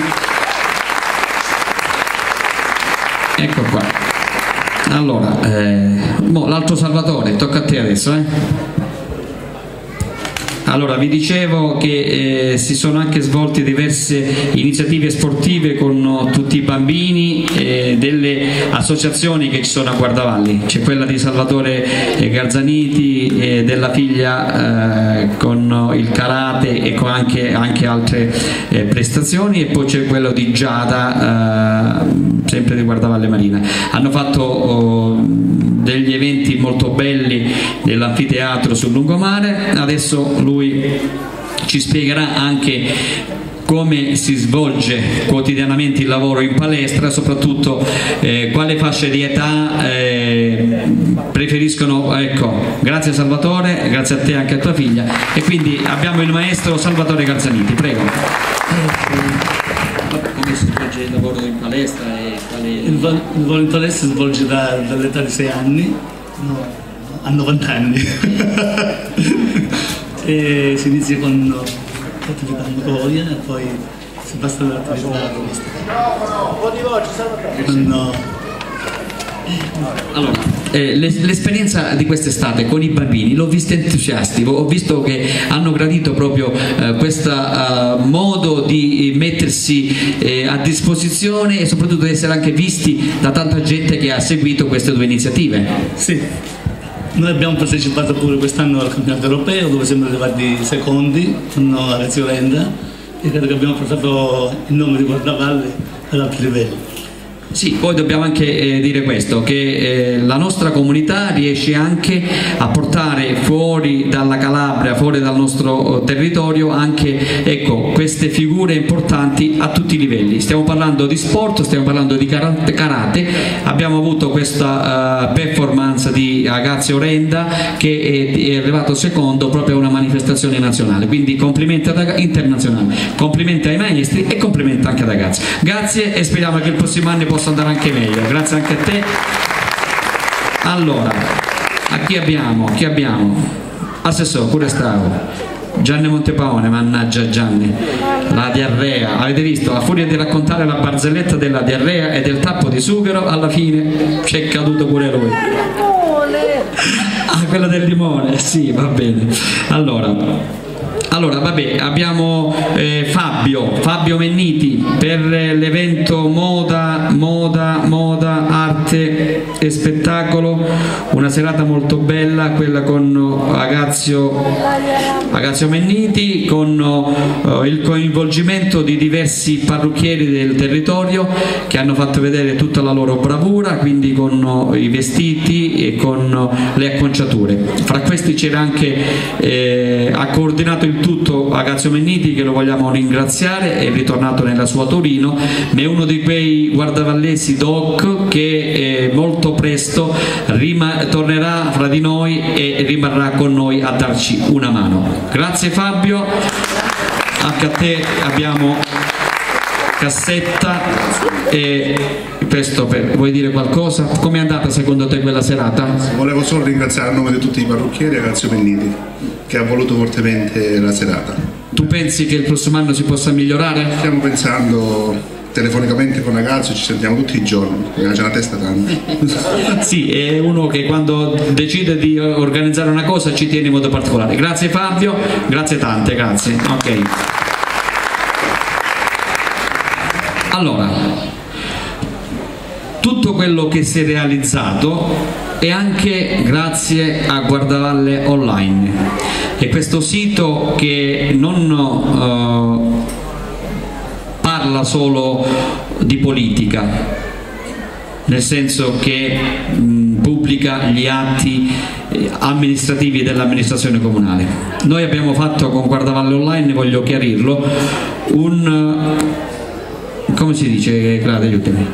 Ecco qua. Allora, l'altro Salvatore, tocca a te adesso, Allora, vi dicevo che si sono anche svolte diverse iniziative sportive con tutti i bambini delle associazioni che ci sono a Guardavalli. C'è quella di Salvatore Garzaniti e della figlia con il karate e con anche altre prestazioni, e poi c'è quello di Giada, sempre di Guardavalle Marina. Hanno fatto degli eventi molto belli nell'anfiteatro sul lungomare. Adesso lui ci spiegherà anche come si svolge quotidianamente il lavoro in palestra, soprattutto quale fasce di età preferiscono. Ecco, grazie Salvatore, grazie a te e anche a tua figlia. E quindi abbiamo il maestro Salvatore Garzaniti, prego. Come si svolge il lavoro in palestra? Il lavoro in palestra si svolge dall'età di 6 anni a 90 anni. E si inizia con l'attività motoria e poi si passa all'attività Allora, l'esperienza di quest'estate con i bambini l'ho vista entusiasti, ho visto che hanno gradito proprio questo modo di mettersi a disposizione e soprattutto di essere anche visti da tanta gente che ha seguito queste due iniziative. Sì, noi abbiamo partecipato pure quest'anno al campionato europeo, dove siamo arrivati secondi con la Lazio Renda, e credo che abbiamo portato il nome di Guardavalli ad altri livelli. Sì, poi dobbiamo anche dire questo, che la nostra comunità riesce anche a portare fuori dalla Calabria, fuori dal nostro territorio, anche, ecco, queste figure importanti a tutti i livelli. Stiamo parlando di sport, stiamo parlando di karate, abbiamo avuto questa performance di Agazio Renda che è arrivato secondo proprio a una manifestazione nazionale, quindi complimenti internazionali, complimenti ai maestri e complimenti anche ad Agazio. Grazie, e speriamo che il prossimo anno possa andare anche meglio. Grazie anche a te. Allora, a chi abbiamo? Assessore, pure stavo. Gianni Montepaone, mannaggia Gianni, la diarrea, avete visto? A furia di raccontare la barzelletta della diarrea e del tappo di sughero, alla fine c'è caduto pure lui. Ah, quella del limone, sì, va bene. Allora, vabbè, abbiamo Fabio Menniti per l'evento moda, arte e spettacolo, una serata molto bella, quella con Agazio Menniti, con il coinvolgimento di diversi parrucchieri del territorio che hanno fatto vedere tutta la loro bravura, quindi con i vestiti e con le acconciature. Fra questi c'era anche, ha coordinato il tutto Agazio Menniti, che lo vogliamo ringraziare, è ritornato nella sua Torino, ma è uno di quei guardavallesi doc che molto presto tornerà fra di noi e rimarrà con noi a darci una mano. Grazie Fabio, anche a te abbiamo cassetta. E questo vuoi dire qualcosa? Com'è andata secondo te quella serata? Volevo solo ringraziare a nome di tutti i parrucchieri Agazio Menniti, che ha voluto fortemente la serata. Tu pensi che il prossimo anno si possa migliorare? Stiamo pensando telefonicamente con Agazio, ci sentiamo tutti i giorni, c'è una testa tanta. Sì, è uno che quando decide di organizzare una cosa ci tiene in modo particolare. Grazie Fabio, grazie tante, grazie. Ok. Allora, tutto tutto quello che si è realizzato è anche grazie a Guardavalle Online, e questo sito che non parla solo di politica, nel senso che pubblica gli atti amministrativi dell'amministrazione comunale. Noi abbiamo fatto con Guardavalle Online, voglio chiarirlo, come si dice, Claudia, aiutami?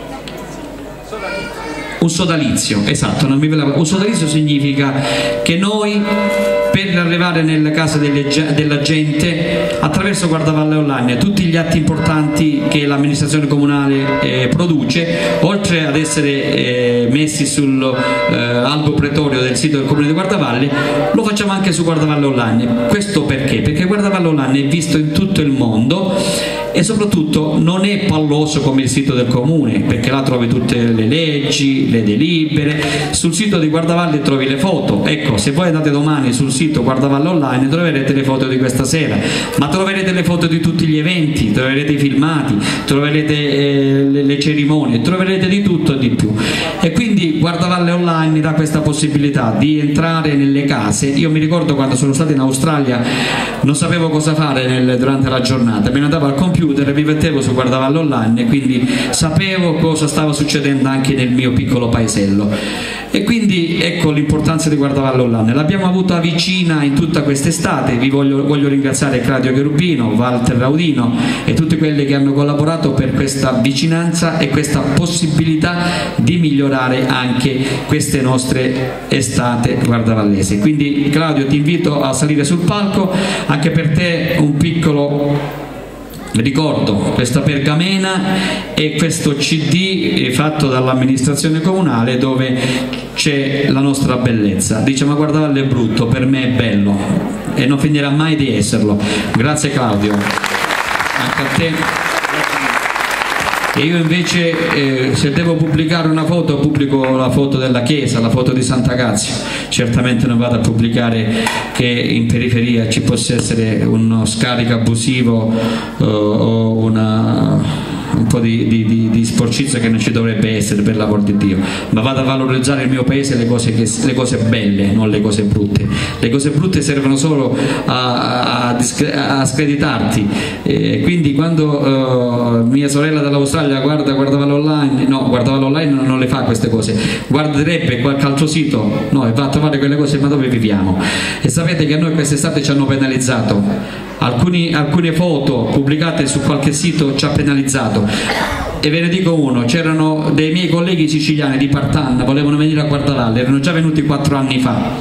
Un sodalizio, esatto, non mi veniva. Un sodalizio significa che noi, per arrivare nelle case della gente, attraverso Guardavalle Online, tutti gli atti importanti che l'amministrazione comunale produce, oltre ad essere messi sull'albo pretorio del sito del comune di Guardavalle, lo facciamo anche su Guardavalle Online. Questo perché? Perché Guardavalle Online è visto in tutto il mondo e soprattutto non è palloso come il sito del comune, perché là trovi tutte le leggi, le delibere. Sul sito di Guardavalle trovi le foto. Ecco, se voi andate domani sul sito Guardavalle Online troverete le foto di questa sera, ma troverete le foto di tutti gli eventi, troverete i filmati, troverete le cerimonie, troverete di tutto e di più. E quindi Guardavalle Online dà questa possibilità di entrare nelle case. Io mi ricordo quando sono stato in Australia, non sapevo cosa fare durante la giornata, me ne andavo al computer e mi mettevo su Guardavalle Online, e quindi sapevo cosa stava succedendo anche nel mio piccolo paesello. E quindi ecco l'importanza di Guardavalle Online. L'abbiamo avuta vicina in tutta quest'estate. Vi voglio ringraziare Claudio Cherubino, Walter Raudino e tutti quelli che hanno collaborato per questa vicinanza e questa possibilità di migliorare anche queste nostre estate guardavallesi. Quindi Claudio, ti invito a salire sul palco. Anche per te un piccolo ricordo, questa pergamena e questo CD fatto dall'amministrazione comunale dove c'è la nostra bellezza. Dice: ma Guardavalle è brutto, per me è bello e non finirà mai di esserlo. Grazie Claudio, anche a te. E io invece se devo pubblicare una foto, pubblico la foto della chiesa, la foto di Sant'Agazio. Certamente non vado a pubblicare che in periferia ci possa essere uno scarico abusivo o un po' di sporcizia che non ci dovrebbe essere, per l'amor di Dio, ma vado a valorizzare il mio paese, le cose belle, non le cose brutte. Le cose brutte servono solo a screditarti, quindi quando mia sorella dall'Australia guarda Guardavalle Online, no, Guardavalle Online non le fa queste cose, guarderebbe qualche altro sito, no, e va a trovare quelle cose. Ma dove viviamo? E sapete che a noi quest'estate ci hanno penalizzato. Alcune foto pubblicate su qualche sito ci ha penalizzato, e ve ne dico uno: c'erano dei miei colleghi siciliani di Partanna, volevano venire a Guardavalle, erano già venuti 4 anni fa,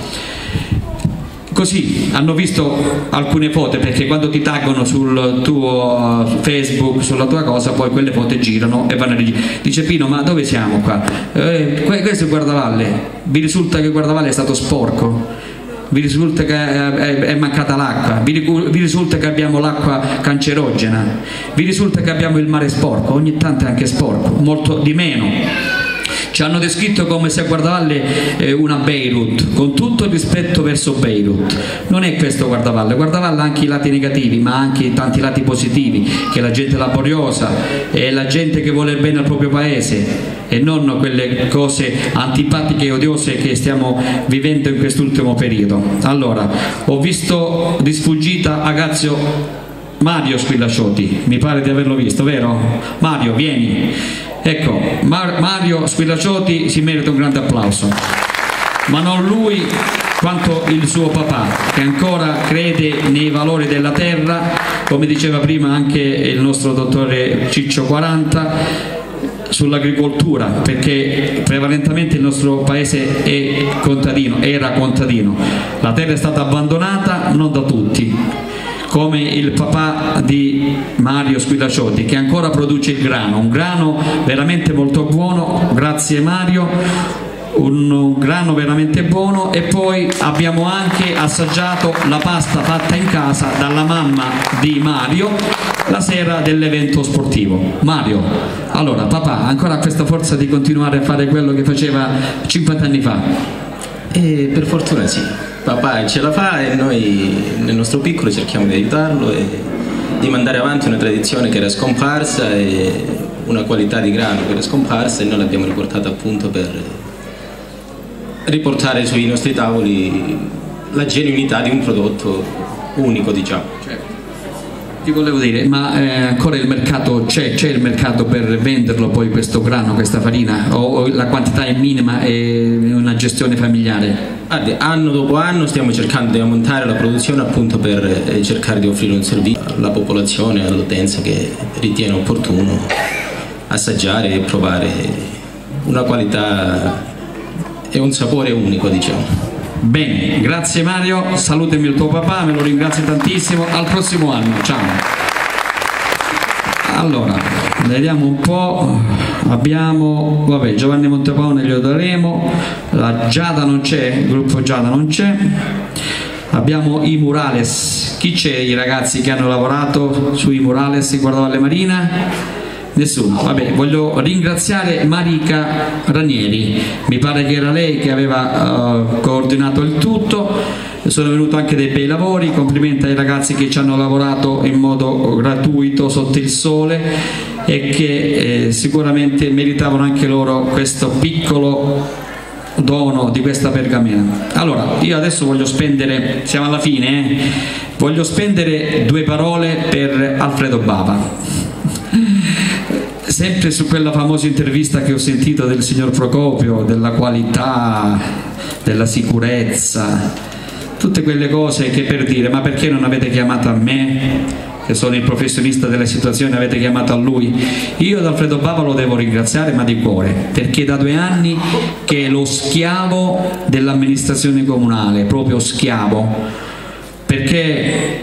così hanno visto alcune foto, perché quando ti taggano sul tuo Facebook, sulla tua cosa, poi quelle foto girano e vanno lì. Dice: Pino, ma dove siamo qua? Questo è Guardavalle. Vi risulta che Guardavalle è stato sporco? Vi risulta che è mancata l'acqua? Vi risulta che abbiamo l'acqua cancerogena? Vi risulta che abbiamo il mare sporco? Ogni tanto è anche sporco, molto di meno. Ci hanno descritto come se Guardavalle è una Beirut, con tutto il rispetto verso Beirut. Non è questo Guardavalle. Guardavalle ha anche i lati negativi, ma anche tanti lati positivi, che la gente laboriosa è la gente che vuole il bene al proprio paese e non quelle cose antipatiche e odiose che stiamo vivendo in quest'ultimo periodo. Allora, ho visto di sfuggita Agazio Mario Squillaciotti, mi pare di averlo visto, vero? Mario, vieni. Ecco, Mario Squillaciotti si merita un grande applauso, ma non lui quanto il suo papà, che ancora crede nei valori della terra, come diceva prima anche il nostro dottore Ciccio 40, sull'agricoltura, perché prevalentemente il nostro paese è contadino, era contadino. La terra è stata abbandonata non da tutti, come il papà di Mario Squillaciotti, che ancora produce il grano, un grano veramente molto buono, grazie Mario, un grano veramente buono. E poi abbiamo anche assaggiato la pasta fatta in casa dalla mamma di Mario la sera dell'evento sportivo. Mario, allora papà ancora ha questa forza di continuare a fare quello che faceva 50 anni fa? Per fortuna sì, papà ce la fa e noi nel nostro piccolo cerchiamo di aiutarlo e di mandare avanti una tradizione che era scomparsa, e una qualità di grano che era scomparsa, e noi l'abbiamo riportata appunto per riportare sui nostri tavoli la genuinità di un prodotto unico, diciamo. Ti volevo dire, ma ancora il mercato c'è il mercato per venderlo poi questo grano, questa farina, o la quantità è minima e una gestione familiare? Anno dopo anno stiamo cercando di aumentare la produzione appunto per cercare di offrire un servizio alla popolazione, all'utenza che ritiene opportuno assaggiare e provare una qualità e un sapore unico, diciamo. Bene, grazie Mario, salutami il tuo papà, me lo ringrazio tantissimo, al prossimo anno, ciao. Allora, vediamo un po', abbiamo, vabbè, Giovanni Montepaone glielo daremo, la Giada non c'è, il gruppo Giada non c'è, abbiamo i murales, chi c'è i ragazzi che hanno lavorato sui murales in Guardavalli Marina? Nessuno, vabbè, voglio ringraziare Marica Ranieri, mi pare che era lei che aveva coordinato il tutto, sono venuti anche dei bei lavori, complimenti ai ragazzi che ci hanno lavorato in modo gratuito sotto il sole e che sicuramente meritavano anche loro questo piccolo dono di questa pergamena. Allora, io adesso voglio spendere, siamo alla fine, voglio spendere 2 parole per Alfredo Bava. Sempre su quella famosa intervista che ho sentito del signor Procopio, della qualità, della sicurezza, tutte quelle cose che per dire, ma perché non avete chiamato a me, che sono il professionista della situazione, avete chiamato a lui? Io ad Alfredo Bava lo devo ringraziare, ma di cuore, perché da 2 anni che è lo schiavo dell'amministrazione comunale, proprio schiavo, perché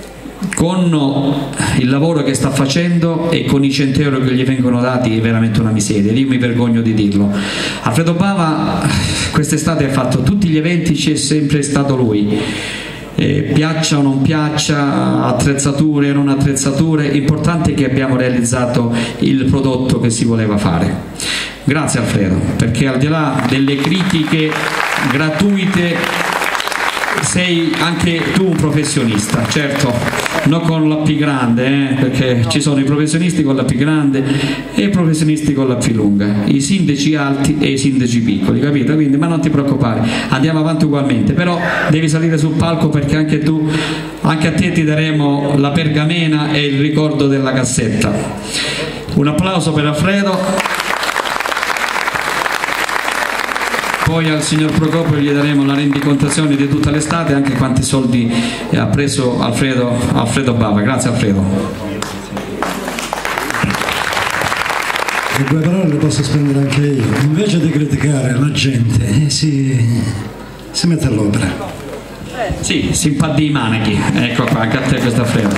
con il lavoro che sta facendo e con i 100 euro che gli vengono dati è veramente una miseria, io mi vergogno di dirlo. Alfredo Bava quest'estate ha fatto tutti gli eventi, c'è sempre stato lui, piaccia o non piaccia, attrezzature o non attrezzature, l'importante è che abbiamo realizzato il prodotto che si voleva fare. Grazie Alfredo, perché al di là delle critiche gratuite sei anche tu un professionista, certo, non con la P grande, perché ci sono i professionisti con la P grande e i professionisti con la P lunga, i sindaci alti e i sindaci piccoli, capito? Quindi, ma non ti preoccupare, andiamo avanti ugualmente, però devi salire sul palco perché anche tu, anche a te ti daremo la pergamena e il ricordo della cassetta. Un applauso per Alfredo. Poi al signor Procopio gli daremo la rendicontazione di tutta l'estate, anche quanti soldi ha preso Alfredo Bava. Grazie Alfredo. Le 2 parole le posso spendere anche io. Invece di criticare la gente si mette all'opera. Sì, si impaddi i manichi. Ecco qua, anche a te questo Alfredo.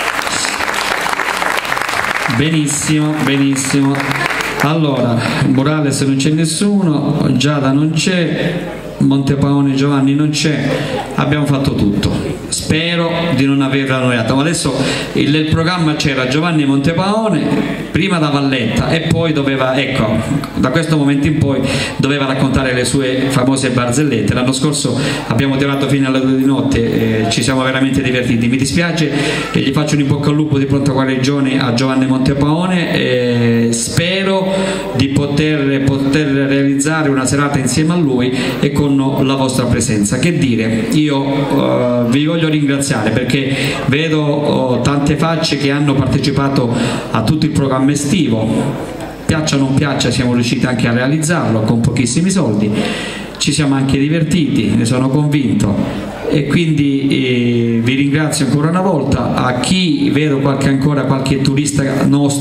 Benissimo, benissimo. Allora, Morales non c'è nessuno, Giada non c'è, Montepaone Giovanni non c'è, abbiamo fatto tutto. Spero di non aver annoiato, ma adesso il programma c'era Giovanni Montepaone, prima da Valletta e poi doveva, ecco, da questo momento in poi doveva raccontare le sue famose barzellette. L'anno scorso abbiamo tirato fino alle 2 di notte, ci siamo veramente divertiti. Mi dispiace e gli faccio un in bocca al lupo di pronta guarigione a Giovanni Montepaone, spero di poter realizzare una serata insieme a lui e con la vostra presenza. Che dire, io vi voglio ringraziare perché vedo tante facce che hanno partecipato a tutto il programma estivo, piaccia o non piaccia siamo riusciti anche a realizzarlo con pochissimi soldi, ci siamo anche divertiti, ne sono convinto, e quindi vi ringrazio ancora una volta. A chi vedo ancora qualche turista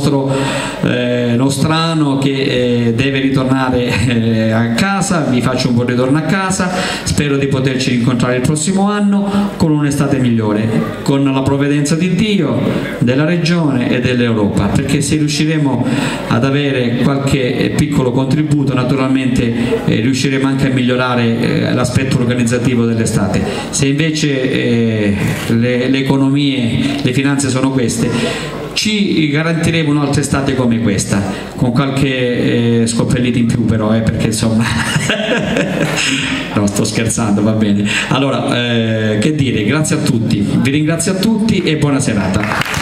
nostrano che deve ritornare a casa, vi faccio un buon ritorno a casa, spero di poterci rincontrare il prossimo anno con un'estate migliore, con la provvidenza di Dio, della Regione e dell'Europa, perché se riusciremo ad avere qualche piccolo contributo naturalmente riusciremo anche a migliorare l'aspetto organizzativo dell'estate. Se invece le economie, le finanze sono queste, ci garantiremo un'altra estate come questa, con qualche scoppellito in più però, perché insomma no, sto scherzando, va bene. Allora, che dire, grazie a tutti, vi ringrazio a tutti e buona serata.